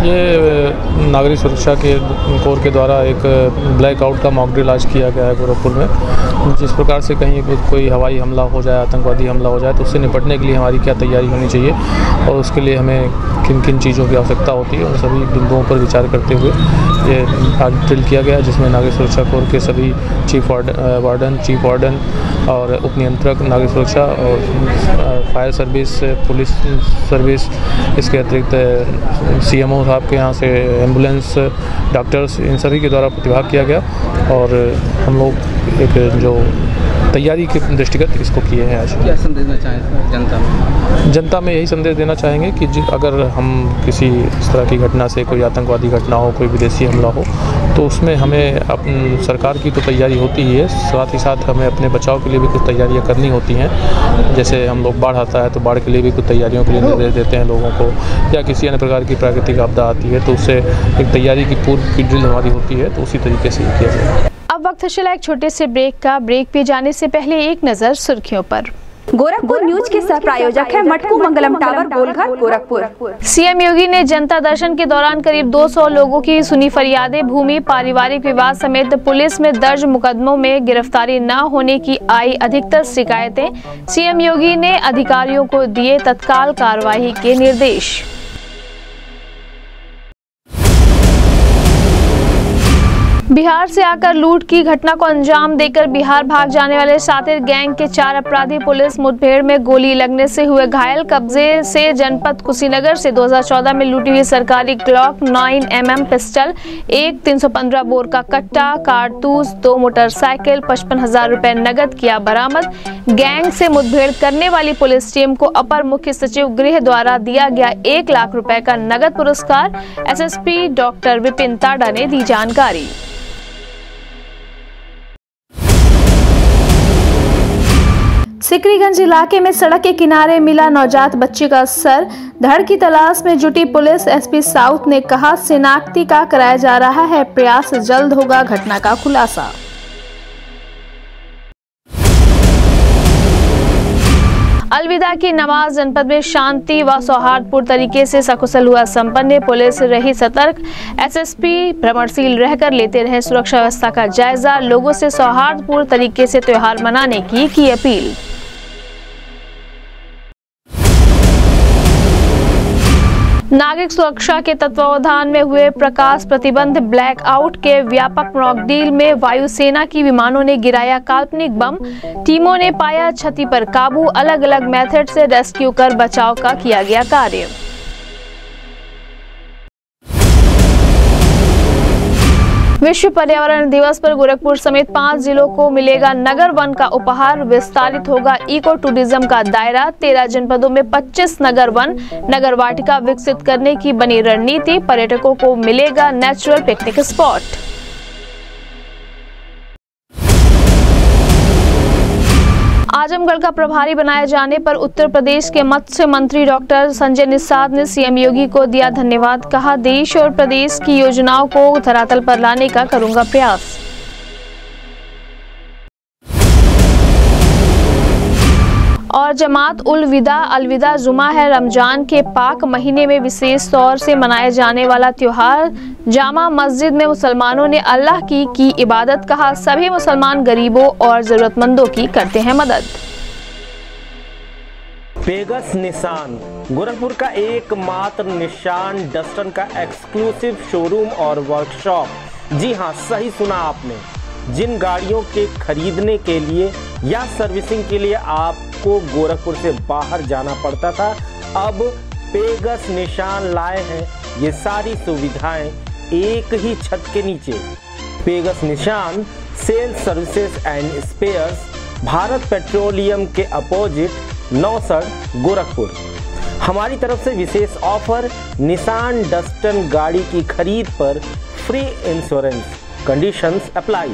ये नागरिक सुरक्षा के कोर के द्वारा एक ब्लैकआउट का मॉकड्रिल आज किया गया है गोरखपुर में। जिस प्रकार से कहीं कोई हवाई हमला हो जाए, आतंकवादी हमला हो जाए तो उससे निपटने के लिए हमारी क्या तैयारी होनी चाहिए और उसके लिए हमें किन किन चीज़ों की आवश्यकता होती है, उन सभी बिंदुओं पर विचार करते हुए ये आज ड्रिल किया गया, जिसमें नागरिक सुरक्षा कोर के सभी चीफ वार्डन और उप नियंत्रक नागरिक सुरक्षा और फायर सर्विस, पुलिस सर्विस, इसके अतिरिक्त CMO साहब के यहाँ से एम्बुलेंस, डॉक्टर्स, इन सभी के द्वारा प्रतिभाग किया गया और हम लोग एक जो तैयारी के दृष्टिगत इसको किए हैं। आज क्या संदेश देना चाहें जनता में यही संदेश देना चाहेंगे कि अगर हम किसी इस तरह की घटना से, कोई आतंकवादी घटना हो, कोई विदेशी हमला हो, तो उसमें हमें अपनी सरकार की तो तैयारी होती ही है, साथ ही साथ हमें अपने बचाव के लिए भी कुछ तैयारियां करनी होती हैं। जैसे हम लोग बाढ़ आता है तो बाढ़ के लिए भी कुछ तैयारियों के लिए निर्देश देते हैं लोगों को, या किसी अन्य प्रकार की प्राकृतिक आपदा आती है तो उससे एक तैयारी की पूर्व की ड्रिल हमारी होती है, तो उसी तरीके से किया जाए। अब वक्त है एक छोटे से ब्रेक का। ब्रेक पे जाने से पहले एक नजर सुर्खियों पर। गोरखपुर न्यूज के सह प्रायोजक है मटकू मंगलम टावर, गोलघर, गोरखपुर। सीएम योगी ने जनता दर्शन के दौरान करीब 200 लोगों की सुनी फरियादें। भूमि, पारिवारिक विवाद समेत पुलिस में दर्ज मुकदमों में गिरफ्तारी न होने की आई अधिकतर शिकायतें। सीएम योगी ने अधिकारियों को दिए तत्काल कार्रवाई के निर्देश। बिहार से आकर लूट की घटना को अंजाम देकर बिहार भाग जाने वाले शातिर गैंग के 4 अपराधी पुलिस मुठभेड़ में गोली लगने से हुए घायल। कब्जे से जनपद कुशीनगर से 2014 में लूटी हुई सरकारी ग्लॉक 9mm पिस्टल, एक 315 बोर का कट्टा, कारतूस, 2 मोटरसाइकिल, 55,000 रुपए नगद किया बरामद। गैंग से मुठभेड़ करने वाली पुलिस टीम को अपर मुख्य सचिव गृह द्वारा दिया गया 1 लाख रुपए का नगद पुरस्कार। SSP डॉक्टर विपिन ताडा ने दी जानकारी। सिकरीगंज इलाके में सड़क के किनारे मिला नवजात बच्ची का सर। धड़ की तलाश में जुटी पुलिस। SP साउथ ने कहा शिनाख्ती का कराया जा रहा है प्रयास, जल्द होगा घटना का खुलासा। अलविदा की नमाज जनपद में शांति व सौहार्दपूर्ण तरीके से सकुशल हुआ संपन्न। पुलिस रही सतर्क। SSP भ्रमणशील रहकर लेते रहे सुरक्षा व्यवस्था का जायजा। लोगों से सौहार्दपूर्ण तरीके से त्योहार मनाने की अपील। नागरिक सुरक्षा के तत्वावधान में हुए प्रकाश प्रतिबंध ब्लैक आउट के व्यापक मॉकड्रिल में वायुसेना की विमानों ने गिराया काल्पनिक बम। टीमों ने पाया क्षति पर काबू। अलग अलग मेथड से रेस्क्यू कर बचाव का किया गया कार्य। विश्व पर्यावरण दिवस पर गोरखपुर समेत 5 जिलों को मिलेगा नगर वन का उपहार। विस्तारित होगा इको टूरिज्म का दायरा। 13 जनपदों में 25 नगर वन नगर वाटिका विकसित करने की बनी रणनीति। पर्यटकों को मिलेगा नेचुरल पिकनिक स्पॉट। आजमगढ़ का प्रभारी बनाए जाने पर उत्तर प्रदेश के मत्स्य मंत्री डॉक्टर संजय निषाद ने सीएम योगी को दिया धन्यवाद। कहा, देश और प्रदेश की योजनाओं को धरातल पर लाने का करूंगा प्रयास। और जमात उल विदा अलविदा जुमा है। रमजान के पाक महीने में विशेष तौर से मनाए जाने वाला त्योहार। जामा मस्जिद में मुसलमानों ने अल्लाह की इबादत। कहा, सभी मुसलमान गरीबों और जरूरतमंदों की करते हैं मदद। पेगस निशान गोरखपुर का एकमात्र निशान डस्टन का एक्सक्लूसिव शोरूम और वर्कशॉप। जी हां, सही सुना आपने। जिन गाड़ियों के खरीदने के लिए या सर्विसिंग के लिए आपको गोरखपुर से बाहर जाना पड़ता था, अब पेगस निशान लाए हैं ये सारी सुविधाएं एक ही छत के नीचे। पेगस Nissan sales services and spares, Bharat petroleum के अपोजिट नौसड़ गोरखपुर। हमारी तरफ से विशेष ऑफर, निशान डस्टन गाड़ी की खरीद पर free insurance, conditions apply.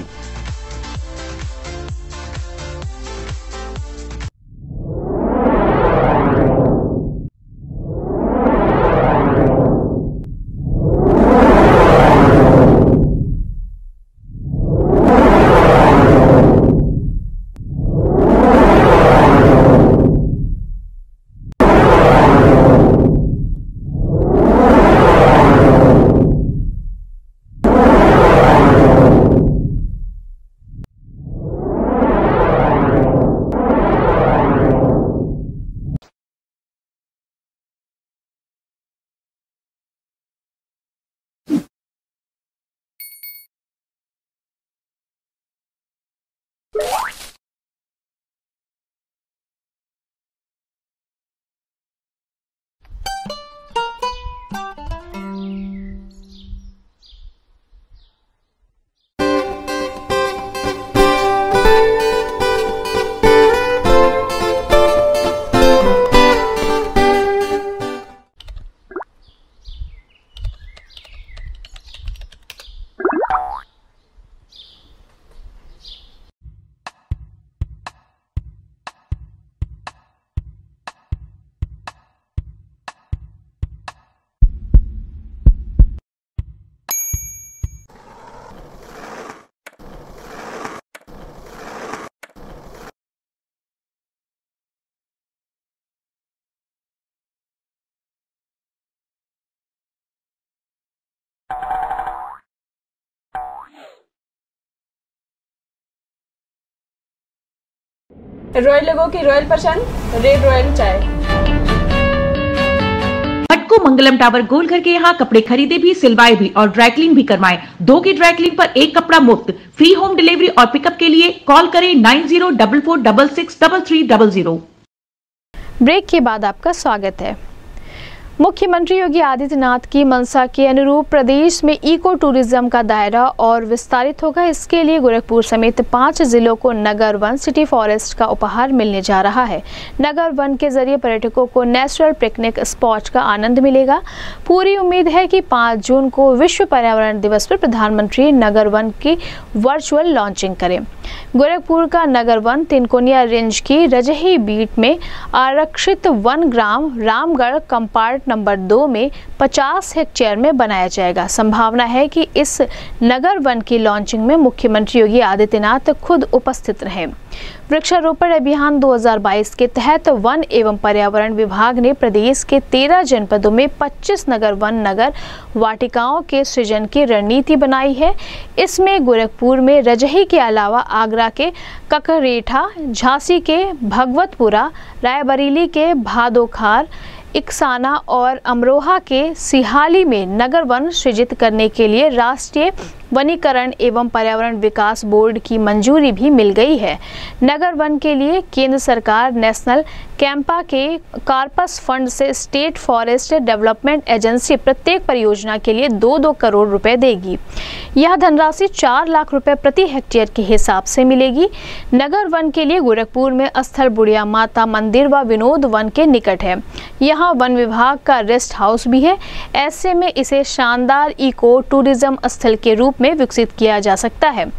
Royal लोगों की रॉयल पसंद, रेड रॉयल चाय। मटको मंगलम टावर गोलघर के यहाँ कपड़े खरीदे भी, सिलवाए भी और ड्राईक्लीन भी करवाएं। 2 की ड्राईक्लीन पर 1 कपड़ा मुफ्त। फ्री होम डिलीवरी और पिकअप के लिए कॉल करें 9044663300। ब्रेक के बाद आपका स्वागत है। मुख्यमंत्री योगी आदित्यनाथ की मंशा के अनुरूप प्रदेश में इको टूरिज्म का दायरा और विस्तारित होगा। इसके लिए गोरखपुर समेत 5 जिलों को नगर वन सिटी फॉरेस्ट का उपहार मिलने जा रहा है। नगर वन के जरिए पर्यटकों को नेचुरल पिकनिक स्पॉट का आनंद मिलेगा। पूरी उम्मीद है कि 5 जून को विश्व पर्यावरण दिवस पर प्रधानमंत्री नगर वन की वर्चुअल लॉन्चिंग करें। गोरखपुर का नगर वन तिनकोनिया रेंज की रजही बीट में आरक्षित वन ग्राम रामगढ़ कंपार्ट नंबर 2 में 50 हेक्टेयर में बनाया जाएगा। संभावना है कि इस नगर वन की लॉन्चिंग में मुख्यमंत्री योगी आदित्यनाथ खुद उपस्थित रहे। वृक्षारोपण अभियान 2022 के तहत वन एवं पर्यावरण विभाग ने प्रदेश के 13 जनपदों में 25 नगर वन नगर वाटिकाओं के सृजन की रणनीति बनाई है। इसमें गोरखपुर में रजही के अलावा आगरा के ककरेठा, झांसी के भगवतपुरा, रायबरेली के भादोखार, इकसाना और अमरोहा के सिहाली में नगर वन सृजित करने के लिए राष्ट्रीय वनीकरण एवं पर्यावरण विकास बोर्ड की मंजूरी भी मिल गई है। नगर वन के लिए केंद्र सरकार नेशनल कैंपा के कार्पस फंड से स्टेट फॉरेस्ट डेवलपमेंट एजेंसी प्रत्येक परियोजना के लिए 2-2 करोड़ रुपए देगी। यह धनराशि 4 लाख रुपए प्रति हेक्टेयर के हिसाब से मिलेगी। नगर वन के लिए गोरखपुर में स्थल बुढ़िया माता मंदिर व विनोद वन के निकट है। यहाँ वन विभाग का रेस्ट हाउस भी है। ऐसे में इसे शानदार इको टूरिज्म स्थल के रूप में विकसित किया जा सकता है।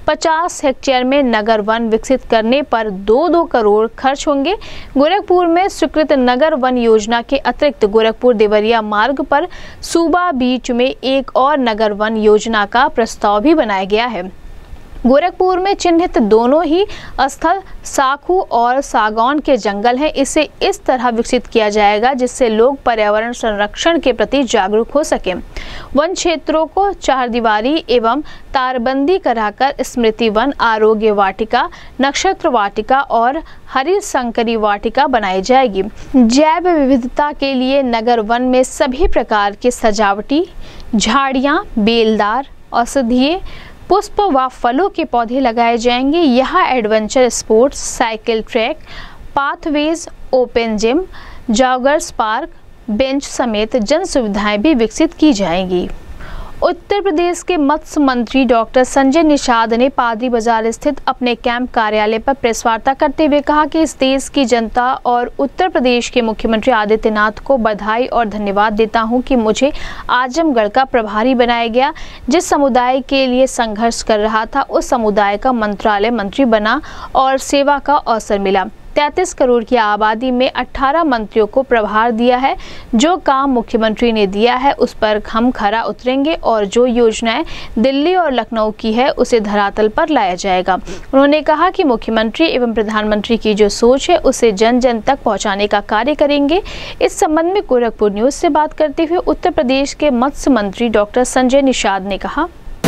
50 हेक्टेयर में नगर वन विकसित करने पर 2-2 करोड़ खर्च होंगे। गोरखपुर में स्वीकृत नगर वन योजना के अतिरिक्त गोरखपुर देवरिया मार्ग पर सूबा बीच में एक और नगर वन योजना का प्रस्ताव भी बनाया गया है। गोरखपुर में चिन्हित दोनों ही स्थल साखू और सागौन के जंगल हैं। इसे इस तरह विकसित किया जाएगा जिससे लोग पर्यावरण संरक्षण के प्रति जागरूक हो सकें। वन क्षेत्रों को चारदीवारी एवं तारबंदी कराकर स्मृति वन, आरोग्य वाटिका, नक्षत्र वाटिका और हरि संकरी वाटिका बनाई जाएगी। जैव विविधता के लिए नगर वन में सभी प्रकार के सजावटी झाड़ियाँ, बेलदार, औषधीय पुष्प व फलों के पौधे लगाए जाएंगे। यहाँ adventure sports, cycle track, pathways, open gym, joggers park, bench समेत जन सुविधाएं भी विकसित की जाएंगी। उत्तर प्रदेश के मत्स्य मंत्री डॉक्टर संजय निषाद ने पादरी बाजार स्थित अपने कैंप कार्यालय पर प्रेस वार्ता करते हुए कहा कि इस देश की जनता और उत्तर प्रदेश के मुख्यमंत्री आदित्यनाथ को बधाई और धन्यवाद देता हूं कि मुझे आजमगढ़ का प्रभारी बनाया गया। जिस समुदाय के लिए संघर्ष कर रहा था उस समुदाय का मंत्रालय मंत्री बना और सेवा का अवसर मिला। 33 करोड़ की आबादी में 18 मंत्रियों को प्रभार दिया है। जो काम मुख्यमंत्री ने दिया है उस पर हम खरा उतरेंगे और जो योजनाएं दिल्ली और लखनऊ की है उसे धरातल पर लाया जाएगा। उन्होंने कहा कि मुख्यमंत्री एवं प्रधानमंत्री की जो सोच है उसे जन जन तक पहुंचाने का कार्य करेंगे। इस संबंध में गोरखपुर न्यूज से बात करते हुए उत्तर प्रदेश के मत्स्य मंत्री डॉक्टर संजय निषाद ने कहा,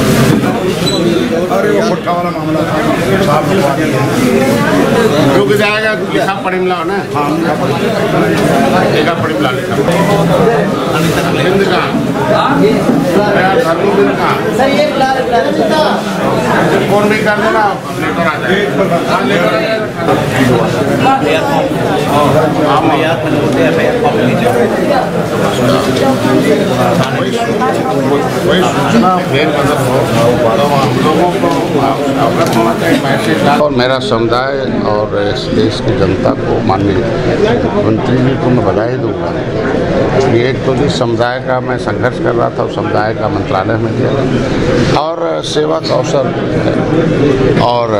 रुक जाएगा लिखा पढ़िमला ना फोन भी कर देना और मेरा समुदाय और इस देश की जनता को माननीय मुख्यमंत्री जी को मैं बधाई दूंगा। एक तो जिस समुदाय का मैं संघर्ष कर रहा था उस समुदाय का मंत्रालय में दिया और सेवा का अवसर है और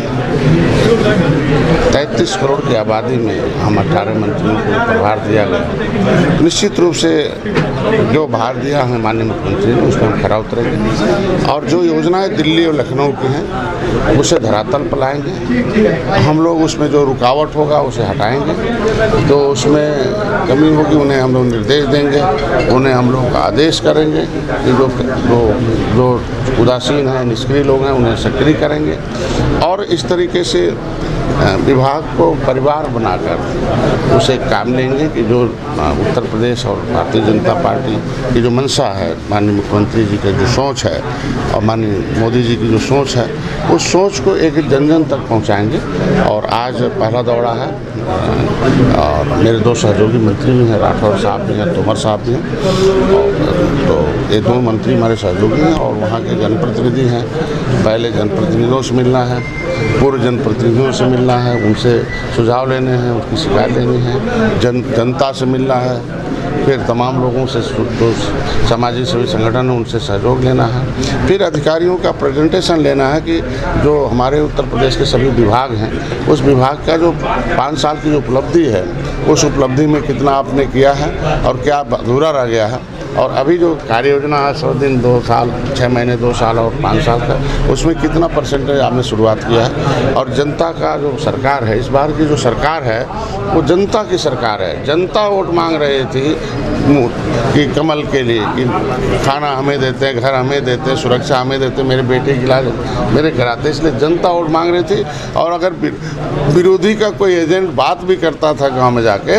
33 करोड़ की आबादी में हम 18 मंत्रियों को प्रभार दिया गया। निश्चित रूप से जो भार दिया है माननीय मुख्यमंत्री ने उसमें हम खरा उतरेंगे और जो योजनाएं दिल्ली और लखनऊ की हैं उसे धरातल पर लाएंगे। हम लोग उसमें जो रुकावट होगा उसे हटाएंगे, तो उसमें कमी होगी उन्हें हम लोग निर्देश देंगे, उन्हें हम लोग आदेश करेंगे कि जो उदासीन हैं, निष्क्रिय लोग हैं उन्हें सक्रिय करेंगे और इस तरीके से विभाग को परिवार बनाकर उसे काम लेंगे कि जो उत्तर प्रदेश और भारतीय जनता पार्टी की जो मंशा है, माननीय मुख्यमंत्री जी की जो सोच है और माननीय मोदी जी की जो सोच है उस सोच को एक जन जन तक पहुंचाएंगे। और आज पहला दौरा है और मेरे दो सहयोगी मंत्री भी हैं, राठौर साहब भी हैं, तोमर साहब भी हैं, तो ये दो मंत्री हमारे सहयोगी हैं और वहाँ के जनप्रतिनिधि हैं। पहले जनप्रतिनिधियों से मिलना है, पूर्व जनप्रतिनिधियों से मिलना है, उनसे सुझाव लेने हैं, उनकी शिकायत लेनी है, जनता से मिलना है, फिर तमाम लोगों से जो सामाजिक सेवी संगठन है उनसे सहयोग लेना है, फिर अधिकारियों का प्रेजेंटेशन लेना है कि जो हमारे उत्तर प्रदेश के सभी विभाग हैं उस विभाग का जो 5 साल की जो उपलब्धि है उस उपलब्धि में कितना आपने किया है और क्या अधूरा रह गया है और अभी जो कार्य योजना है 100 दिन, 2 साल, 6 महीने, 2 साल और 5 साल का उसमें कितना परसेंटेज आपने शुरुआत किया है। और जनता का जो सरकार है, इस बार की जो सरकार है वो जनता की सरकार है। जनता वोट मांग रही थी कि कमल के लिए कि खाना हमें देते हैं, घर हमें देते हैं, सुरक्षा हमें देते हैं, मेरे बेटे की इलाज मेरे कराते, इसलिए जनता वोट मांग रही थी। और अगर विरोधी का कोई एजेंट बात भी करता था गाँव में जाके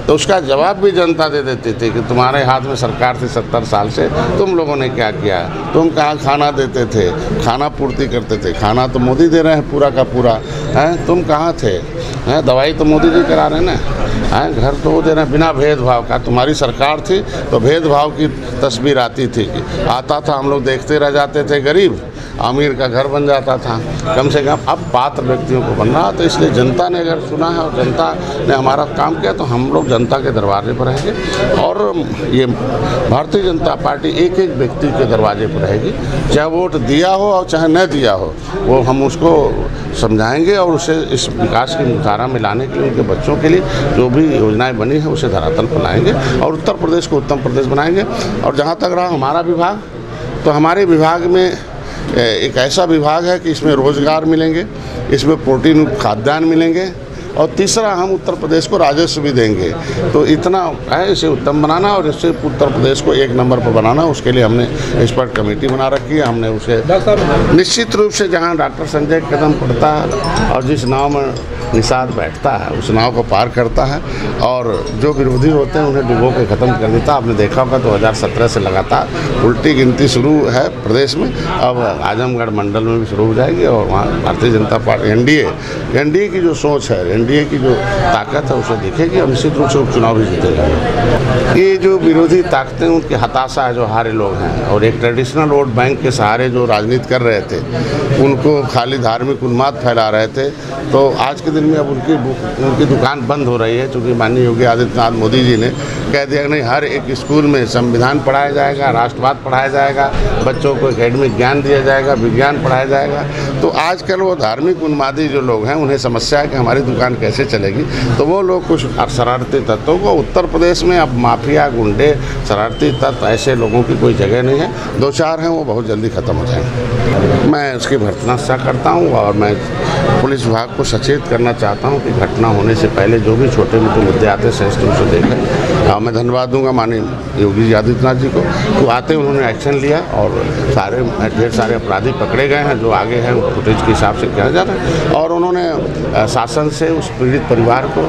तो उसका जवाब भी जनता दे देती थी कि तुम्हारे हाथ में सरकार थी 70 साल से, तुम लोगों ने क्या किया, तुम कहाँ खाना देते थे, खाना पूर्ति करते थे, खाना तो मोदी दे रहे हैं पूरा का पूरा, हैं तुम कहाँ थे, हैं दवाई तो मोदी जी करा रहे हैं ना, हैं घर तो वो दे रहे हैं बिना भेदभाव का। तुम्हारी सरकार थी तो भेदभाव की तस्वीर आती थी, आता था हम लोग देखते रह जाते थे, गरीब अमीर का घर बन जाता था कम से कम, अब पात्र व्यक्तियों को बन रहा। तो इसलिए जनता ने अगर सुना है और जनता ने हमारा काम किया तो हम लोग जनता के दरवाजे पर रहेंगे और ये भारतीय जनता पार्टी एक एक व्यक्ति के दरवाजे पर रहेगी, चाहे वोट दिया हो और चाहे न दिया हो, वो हम उसको समझाएंगे और उसे इस विकास की धारा में लाने के लिए उनके बच्चों के लिए जो भी योजनाएं बनी है उसे धरातल पर लाएंगे और उत्तर प्रदेश को उत्तम प्रदेश बनाएंगे। और जहाँ तक रहा हमारा विभाग, तो हमारे विभाग में एक ऐसा विभाग है कि इसमें रोजगार मिलेंगे, इसमें प्रोटीन खाद्यान्न मिलेंगे और तीसरा हम उत्तर प्रदेश को राजस्व भी देंगे। तो इतना है, इसे उत्तम बनाना और इससे उत्तर प्रदेश को एक नंबर पर बनाना, उसके लिए हमने एक्सपर्ट कमेटी बना रखी है। हमने उसे निश्चित रूप से जहां डॉक्टर संजय कदम पड़ता है और जिस नाव में निषाद बैठता है उस नाव को पार करता है और जो विरोधी होते हैं उन्हें डुबो के ख़त्म कर देता। आपने देखा होगा 2017 से लगातार उल्टी गिनती शुरू है प्रदेश में, अब आजमगढ़ मंडल में भी शुरू हो जाएगी और वहाँ भारतीय जनता पार्टी एनडीए की जो सोच है, एनडीए की जो ताकत है उसे दिखेगी और निश्चित रूप से उपचुनाव भी जीतेगा। ये जो विरोधी ताकतें उनकी हताशा है, जो हारे लोग हैं और एक ट्रेडिशनल वोट बैंक के सहारे जो राजनीति कर रहे थे उनको खाली धार्मिक उन्माद फैला रहे थे, तो आज के दिन में अब उनकी दुकान बंद हो रही है। क्योंकि माननीय योगी आदित्यनाथ मोदी जी ने कह दिया नहीं, हर एक स्कूल में संविधान पढ़ाया जाएगा, राष्ट्रवाद पढ़ाया जाएगा, बच्चों को एकेडमिक ज्ञान दिया जाएगा, विज्ञान पढ़ाया जाएगा। तो आजकल वो धार्मिक उन्मादी जो लोग हैं उन्हें समस्या है कि हमारी दुकान कैसे चलेगी, तो वो लोग कुछ शरारती तत्वों को उत्तर प्रदेश में अब माफिया गुंडे शरारती तत्व ऐसे लोगों की कोई जगह नहीं है, 2-4 हैं वो बहुत जल्दी ख़त्म हो जाएंगे। मैं उसकी भर्त्सना करता हूँ और मैं पुलिस विभाग को सचेत करना चाहता हूँ कि घटना होने से पहले जो भी छोटे मोटे मुद्दे आते हैं सही रूप से देखें। मैं धन्यवाद दूंगा माननीय योगी जी आदित्यनाथ जी को, तो आते उन्होंने एक्शन लिया और ढेर सारे अपराधी पकड़े गए हैं, जो आगे हैं फुटेज के हिसाब से किया जा रहा है और उन्होंने शासन से उस पीड़ित परिवार को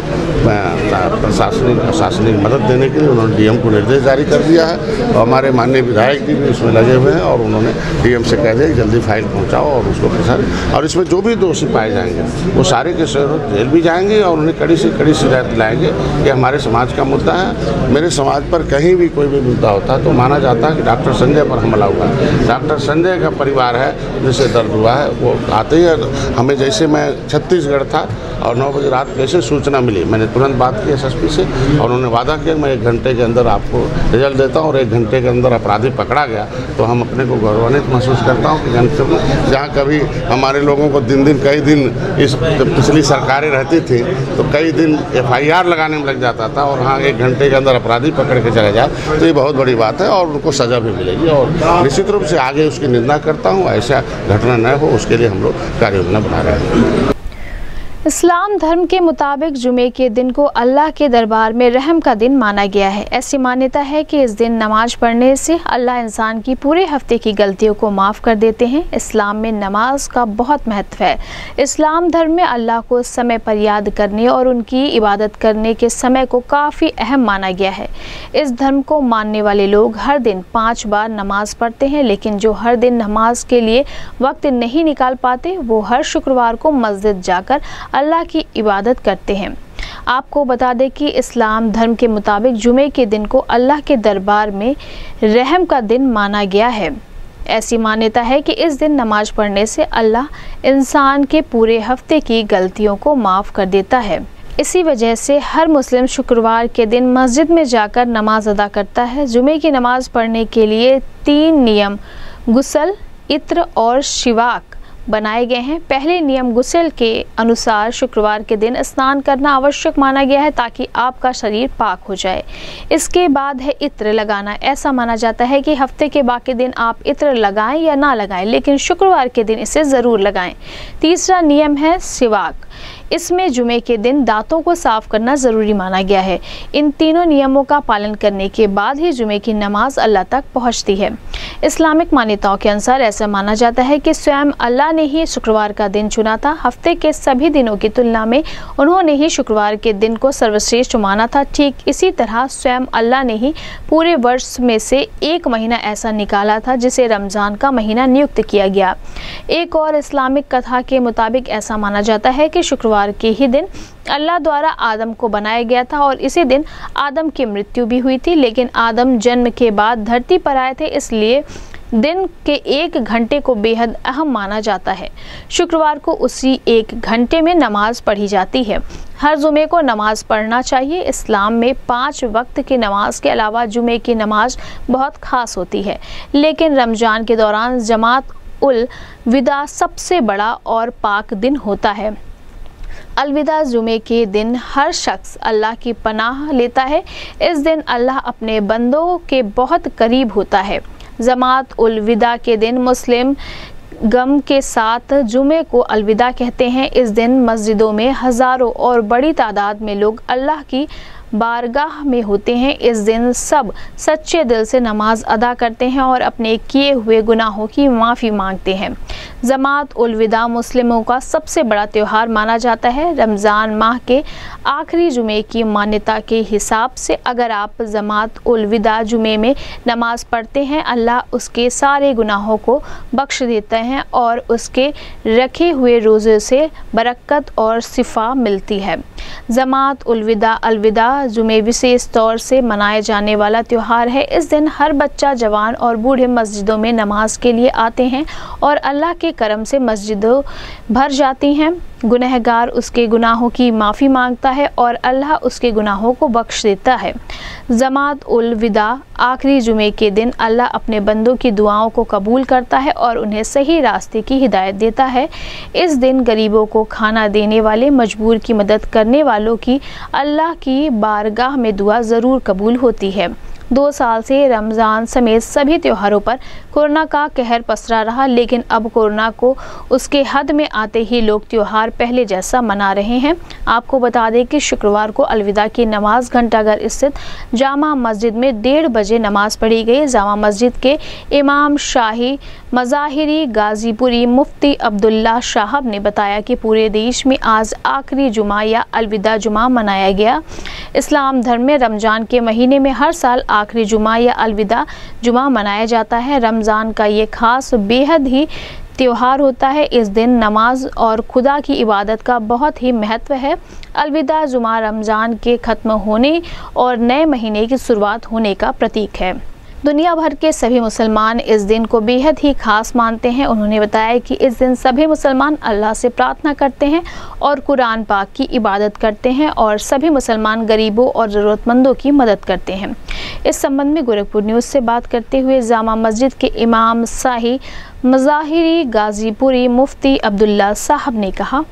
प्रशासनिक मदद देने के लिए उन्होंने डीएम को निर्देश जारी कर दिया है और हमारे माननीय विधायक जी भी उसमें लगे हुए हैं और उन्होंने डीएम से कह दिया कि जल्दी फाइल पहुँचाओ और उसको प्रसार, और इसमें जो भी दोषी पाए जाएंगे वो सारे के जेल भी जाएंगे और उन्हें कड़ी से कड़ी सजा दिलाएंगे। ये हमारे समाज का मुद्दा है। मेरे समाज पर कहीं भी कोई भी मुद्दा होता है तो माना जाता है कि डॉक्टर संजय पर हमला हुआ है, डॉक्टर संजय का परिवार है जिसे दर्द हुआ है, वो आते ही हमें, जैसे मैं छत्तीसगढ़ था और 9 बजे रात कैसे सूचना मिली, मैंने तुरंत बात की एसएसपी से और उन्होंने वादा किया मैं 1 घंटे के अंदर आपको रिजल्ट देता हूँ और 1 घंटे के अंदर अपराधी पकड़ा गया। तो हम अपने को गौरवान्वित महसूस करता हूँ कि जहाँ कभी हमारे लोगों को कई दिन इस पिछली सरकारें रहती थी तो कई दिन FIR लगाने में लग जाता था और हाँ 1 घंटे के अंदर अपराधी पकड़ के चले जाए, तो ये बहुत बड़ी बात है और उनको सज़ा भी मिलेगी और निश्चित रूप से आगे उसकी निंदा करता हूँ। ऐसा घटना न हो उसके लिए हम लोग कार्य योजना बना रहे हैं। इस्लाम धर्म के मुताबिक जुमे के दिन को अल्लाह के दरबार में रहम का दिन माना गया है। ऐसी मान्यता है कि इस दिन नमाज पढ़ने से अल्लाह इंसान की पूरे हफ्ते की गलतियों को माफ़ कर देते हैं। इस्लाम में नमाज का बहुत महत्व है। इस्लाम धर्म में अल्लाह को समय पर याद करने और उनकी इबादत करने के समय को काफ़ी अहम माना गया है। इस धर्म को मानने वाले लोग हर दिन 5 बार नमाज पढ़ते हैं, लेकिन जो हर दिन नमाज के लिए वक्त नहीं निकाल पाते वो हर शुक्रवार को मस्जिद जाकर अल्लाह की इबादत करते हैं। आपको बता दें कि इस्लाम धर्म के मुताबिक जुमे के दिन को अल्लाह के दरबार में रहम का दिन माना गया है। ऐसी मान्यता है कि इस दिन नमाज पढ़ने से अल्लाह इंसान के पूरे हफ्ते की गलतियों को माफ़ कर देता है। इसी वजह से हर मुस्लिम शुक्रवार के दिन मस्जिद में जाकर नमाज अदा करता है। जुमे की नमाज पढ़ने के लिए 3 नियम गुस्ल, इत्र और शिवाक बनाए गए हैं। पहले नियम गुस्ल के अनुसार शुक्रवार के दिन स्नान करना आवश्यक माना गया है ताकि आपका शरीर पाक हो जाए। इसके बाद है इत्र लगाना। ऐसा माना जाता है कि हफ्ते के बाकी दिन आप इत्र लगाएं या ना लगाएं, लेकिन शुक्रवार के दिन इसे ज़रूर लगाएं। तीसरा नियम है सिवाक। इसमें जुमे के दिन दांतों को साफ करना ज़रूरी माना गया है। इन तीनों नियमों का पालन करने के बाद ही जुमे की नमाज अल्लाह तक पहुंचती है। इस्लामिक मान्यताओं के अनुसार ऐसा माना जाता है कि स्वयं अल्लाह ने ही शुक्रवार का दिन चुना था। हफ्ते के सभी दिनों की तुलना में उन्होंने ही शुक्रवार के दिन को सर्वश्रेष्ठ माना था। ठीक इसी तरह स्वयं अल्लाह ने ही पूरे वर्ष में से एक महीना ऐसा निकाला था जिसे रमज़ान का महीना नियुक्त किया गया। एक और इस्लामिक कथा के मुताबिक ऐसा माना जाता है कि शुक्रवार के ही दिन अल्लाह द्वारा आदम को बनाया गया था और इसी दिन आदम की मृत्यु भी हुई थी। लेकिन आदम जन्म के बाद धरती पर आए थे, इसलिए दिन के 1 घंटे को बेहद अहम माना जाता है। शुक्रवार को उसी 1 घंटे में नमाज पढ़ी जाती है। हर जुमे को नमाज पढ़ना चाहिए। इस्लाम में 5 वक्त की नमाज के अलावा जुमे की नमाज बहुत खास होती है, लेकिन रमज़ान के दौरान जमात उल विदा सबसे बड़ा और पाक दिन होता है। अलविदा जुमे के दिन हर शख्स अल्लाह की पनाह लेता है। इस दिन अल्लाह अपने बंदों के बहुत करीब होता है। जमात उल विदा के दिन मुस्लिम गम के साथ जुमे को अलविदा कहते हैं। इस दिन मस्जिदों में हज़ारों और बड़ी तादाद में लोग अल्लाह की बारगाह में होते हैं। इस दिन सब सच्चे दिल से नमाज अदा करते हैं और अपने किए हुए गुनाहों की माफ़ी मांगते हैं। जमात उल विदा मुस्लिमों का सबसे बड़ा त्यौहार माना जाता है। रमज़ान माह के आखिरी जुमे की मान्यता के हिसाब से अगर आप जमात उल विदा जुमे में नमाज पढ़ते हैं, अल्लाह उसके सारे गुनाहों को बख्श देते हैं और उसके रखे हुए रोज़े से बरकत और शिफा मिलती है। जमात उल विदा अलविदा जुमे विशेष तौर से मनाए जाने वाला त्यौहार है। इस दिन हर बच्चा, जवान और बूढ़े मस्जिदों में नमाज के लिए आते हैं और अल्लाह के करम से मस्जिदों भर जाती हैं। गुनहगार उसके गुनाहों की माफ़ी मांगता है और अल्लाह उसके गुनाहों को बख्श देता है। जमात उल विदा आखिरी जुमे के दिन अल्लाह अपने बंदों की दुआओं को कबूल करता है और उन्हें सही रास्ते की हिदायत देता है। इस दिन गरीबों को खाना देने वाले, मजबूर की मदद करने वालों की अल्लाह की बारगाह में दुआ ज़रूर कबूल होती है। 2 साल से रमज़ान समेत सभी त्योहारों पर कोरोना का कहर पसरा रहा, लेकिन अब कोरोना को उसके हद में आते ही लोग त्यौहार पहले जैसा मना रहे हैं। आपको बता दें कि शुक्रवार को अलविदा की नमाज घंटाघर स्थित जामा मस्जिद में 1:30 बजे नमाज पढ़ी गई। जामा मस्जिद के इमाम शाही मज़ाहिरी गाजीपुरी मुफ्ती अब्दुल्ला साहब ने बताया कि पूरे देश में आज आखिरी जुमा या अलविदा जुमा मनाया गया। इस्लाम धर्म में रमज़ान के महीने में हर साल आखिरी जुमा या अलविदा जुमा मनाया जाता है। रमज़ान का ये खास बेहद ही त्यौहार होता है। इस दिन नमाज और खुदा की इबादत का बहुत ही महत्व है। अलविदा जुमा रमज़ान के ख़त्म होने और नए महीने की शुरुआत होने का प्रतीक है। दुनिया भर के सभी मुसलमान इस दिन को बेहद ही खास मानते हैं। उन्होंने बताया कि इस दिन सभी मुसलमान अल्लाह से प्रार्थना करते हैं और कुरान पाक की इबादत करते हैं और सभी मुसलमान गरीबों और ज़रूरतमंदों की मदद करते हैं। इस संबंध में गोरखपुर न्यूज़ से बात करते हुए जामा मस्जिद के इमाम शाही मज़ाहिरी गाजीपुरी मुफ्ती अब्दुल्ला साहब ने कहा,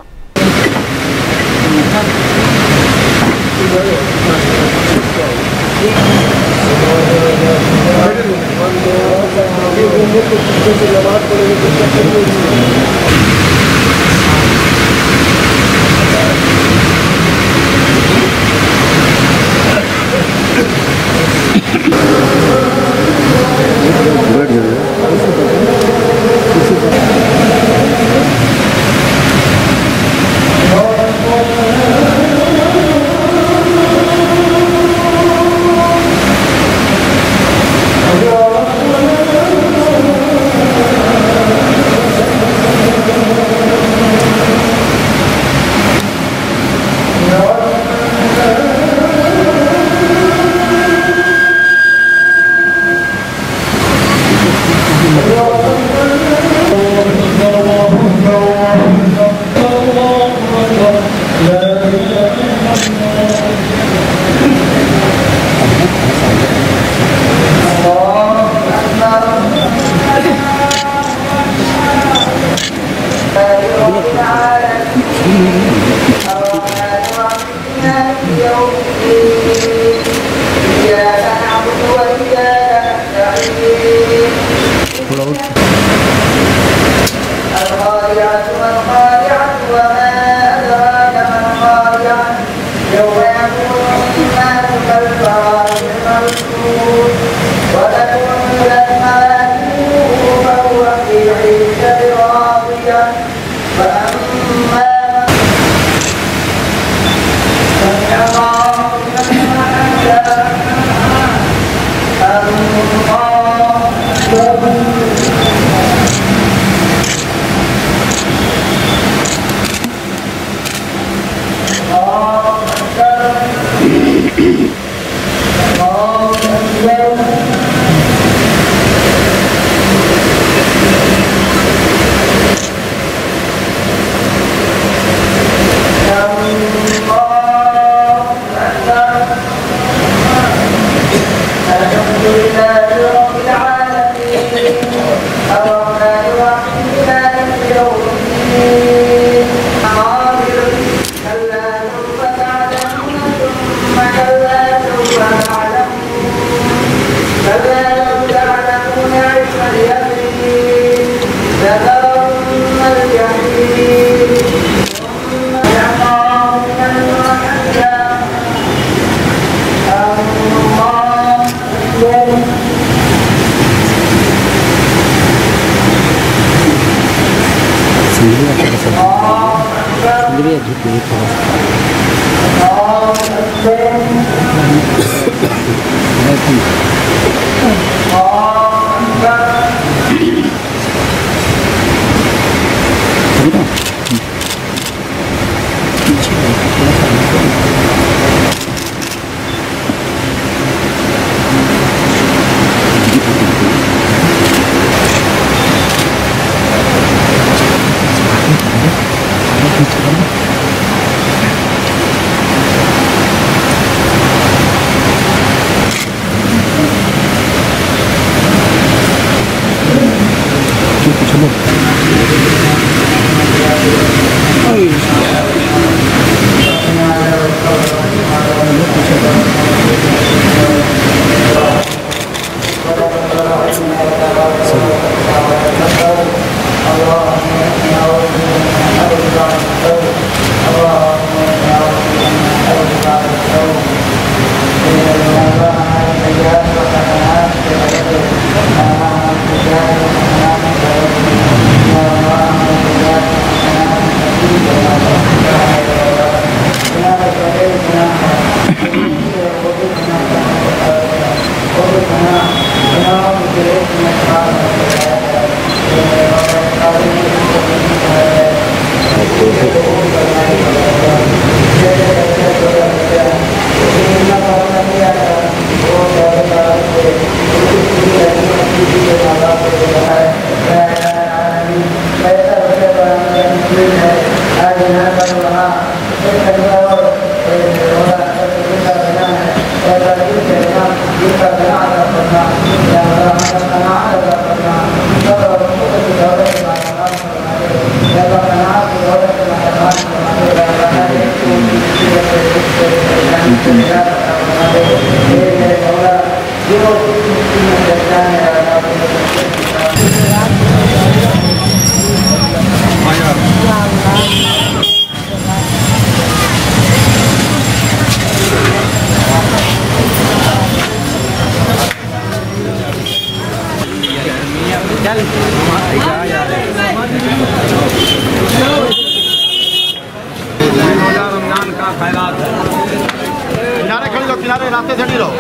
किनारे रास्ते से नहीं रहो।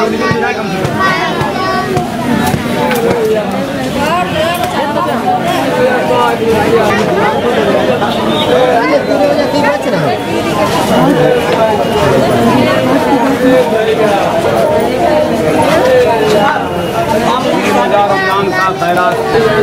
रमजान का खैरात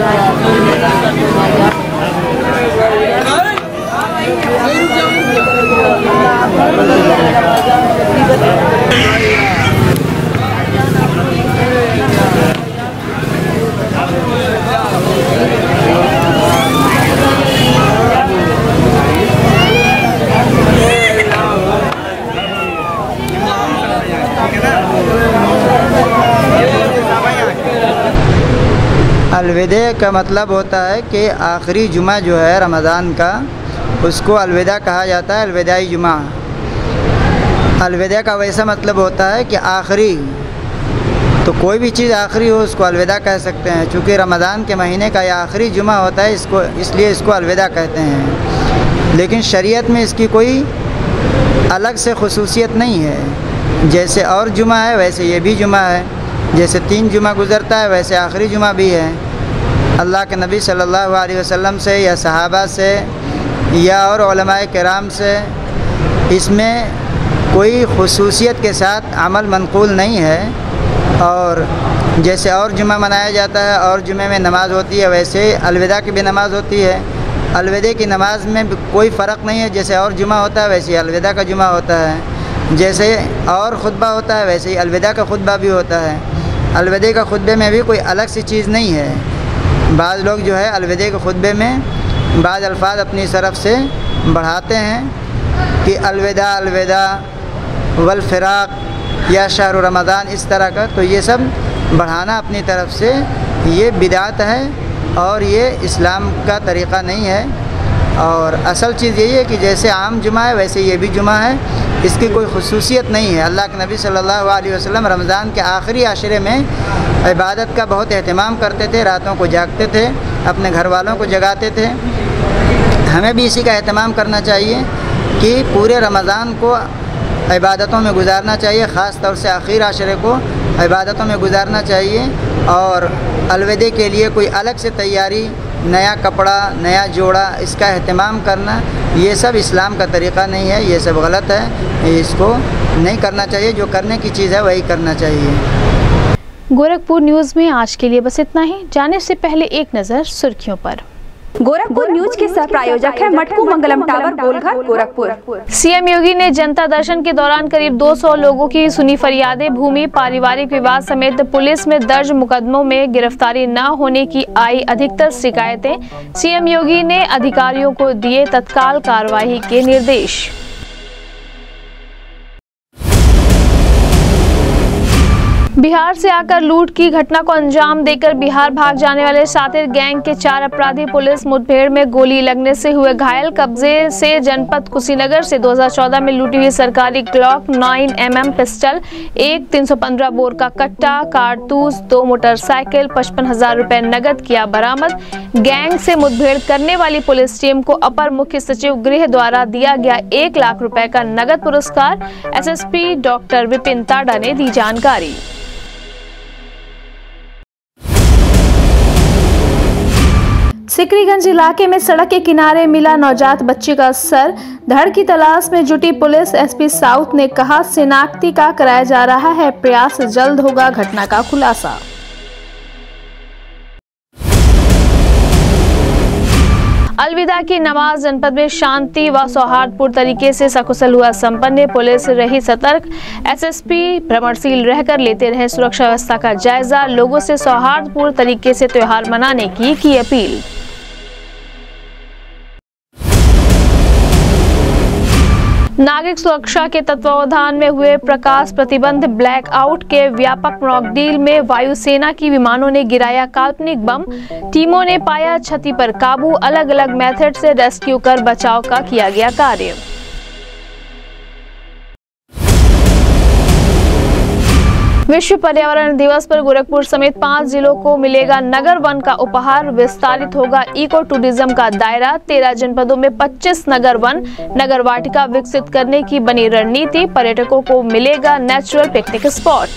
अलविदा का मतलब होता है कि आखिरी जुमा जो है रमज़ान का, उसको अलविदा कहा जाता है, अलविदाई जुमा। अलविदा का वैसा मतलब होता है कि आखिरी, तो कोई भी चीज़ आखिरी हो उसको अलविदा कह सकते हैं। चूँकि रमज़ान के महीने का यह आखिरी जुमा होता है, इसलिए इसको अलविदा कहते हैं। लेकिन शरीयत में इसकी कोई अलग से खुसूसियत नहीं है। जैसे और जुमा है वैसे ये भी जुमा है, जैसे 3 जुमा गुज़रता है वैसे आखिरी जुमा भी है। अल्लाह के नबी सल्लल्लाहु अलैहि वसल्लम से या सहाबा से या और उलमाए किराम से इसमें कोई खुसूसियत के साथ अमल मनक़ूल नहीं है। और जैसे और जुमा मनाया जाता है और जुमे में नमाज़ होती है, वैसे अलविदा की भी नमाज़ होती है। अलविदा की नमाज़ में कोई फ़र्क नहीं है, जैसे और जुमा होता है वैसे ही अलविदा का जुमा होता है। जैसे और ख़ुतबा होता है वैसे ही अलविदा का ख़ुतबा भी होता है। अलविदा का ख़ुतबे में भी कोई अलग सी चीज़ नहीं है। बाज़ लोग जो है अलविदा के ख़ुतबे में बाज़ अल्फाज अपनी तरफ से बढ़ाते हैं कि अलविदा अलविदा वल फ़िराक़ या शहर रमज़ान, इस तरह का। तो ये सब बढ़ाना अपनी तरफ से ये बिदात है और ये इस्लाम का तरीक़ा नहीं है। और असल चीज़ यही है कि जैसे आम जुमा है वैसे ये भी जुमा है, इसकी कोई खुसूसियत नहीं है। अल्लाह के नबी सल्लल्लाहु अलैहि वसल्लम रमज़ान के आखिरी आशरे में इबादत का बहुत अहतमाम करते थे, रातों को जागते थे, अपने घर वालों को जगाते थे। हमें भी इसी का अहतमाम करना चाहिए कि पूरे रमज़ान को इबादतों में गुजारना चाहिए, ख़ास तौर से आखिर आशरे को इबादतों में गुजारना चाहिए। और अलविदा के लिए कोई अलग से तैयारी, नया कपड़ा, नया जोड़ा, इसका अहतमाम करना, ये सब इस्लाम का तरीक़ा नहीं है, ये सब गलत है, इसको नहीं करना चाहिए। जो करने की चीज़ है वही करना चाहिए। गोरखपुर न्यूज़ में आज के लिए बस इतना ही। जाने से पहले एक नज़र सुर्खियों पर। गोरखपुर न्यूज के सह प्रायोजक है मटकू मंगलम टावर गोलघर गोरखपुर। सीएम योगी ने जनता दर्शन के दौरान करीब 200 लोगों की सुनी फरियादें। भूमि पारिवारिक विवाद समेत पुलिस में दर्ज मुकदमों में गिरफ्तारी न होने की आई अधिकतर शिकायतें। सीएम योगी ने अधिकारियों को दिए तत्काल कार्रवाई के निर्देश। बिहार से आकर लूट की घटना को अंजाम देकर बिहार भाग जाने वाले शातिर गैंग के 4 अपराधी पुलिस मुठभेड़ में गोली लगने से हुए घायल। कब्जे से जनपद कुशीनगर से 2014 में लूटी हुई सरकारी ग्लॉक 9mm पिस्टल, एक 315 बोर का कट्टा, कारतूस, 2 मोटरसाइकिल, 55,000 रुपए नगद किया बरामद। गैंग से मुठभेड़ करने वाली पुलिस टीम को अपर मुख्य सचिव गृह द्वारा दिया गया 1 लाख रुपए का नगद पुरस्कार। एसएसपी डॉक्टर विपिन ताडा ने दी जानकारी। सिकरीगंज इलाके में सड़क के किनारे मिला नवजात बच्ची का सर। धड़ की तलाश में जुटी पुलिस। एसपी साउथ ने कहा शिनाख्ती का कराया जा रहा है प्रयास, जल्द होगा घटना का खुलासा। अलविदा की नमाज जनपद में शांति व सौहार्दपूर्ण तरीके से सकुशल हुआ संपन्न। पुलिस रही सतर्क। एसएसपी भ्रमणशील रहकर लेते रहे सुरक्षा व्यवस्था का जायजा। लोगों से सौहार्दपूर्ण तरीके से त्योहार मनाने की अपील। नागरिक सुरक्षा के तत्वावधान में हुए प्रकाश प्रतिबंध ब्लैकआउट के व्यापक मॉकड्रिल में वायुसेना की विमानों ने गिराया काल्पनिक बम। टीमों ने पाया क्षति पर काबू। अलग अलग मेथड से रेस्क्यू कर बचाव का किया गया कार्य। विश्व पर्यावरण दिवस पर गोरखपुर समेत 5 जिलों को मिलेगा नगर वन का उपहार। विस्तारित होगा इको टूरिज्म का दायरा। 13 जनपदों में 25 नगर वन नगर वाटिका विकसित करने की बनी रणनीति। पर्यटकों को मिलेगा नेचुरल पिकनिक स्पॉट।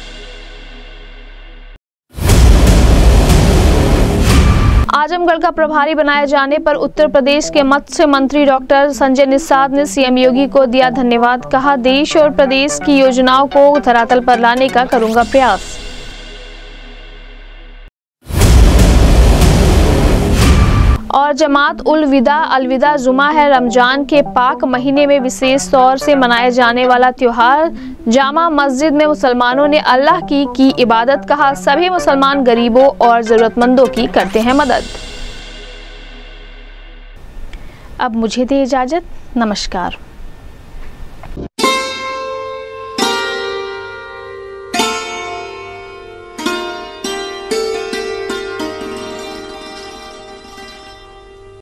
आजमगढ़ का प्रभारी बनाए जाने पर उत्तर प्रदेश के मत्स्य मंत्री डॉक्टर संजय निषाद ने सीएम योगी को दिया धन्यवाद। कहा देश और प्रदेश की योजनाओं को धरातल पर लाने का करूंगा प्रयास। और जमात उल विदा अलविदा जुमा है। रमजान के पाक महीने में विशेष तौर से मनाए जाने वाला त्योहार। जामा मस्जिद में मुसलमानों ने अल्लाह की इबादत। कहा सभी मुसलमान गरीबों और जरूरतमंदों की करते हैं मदद। अब मुझे दे इजाजत। नमस्कार।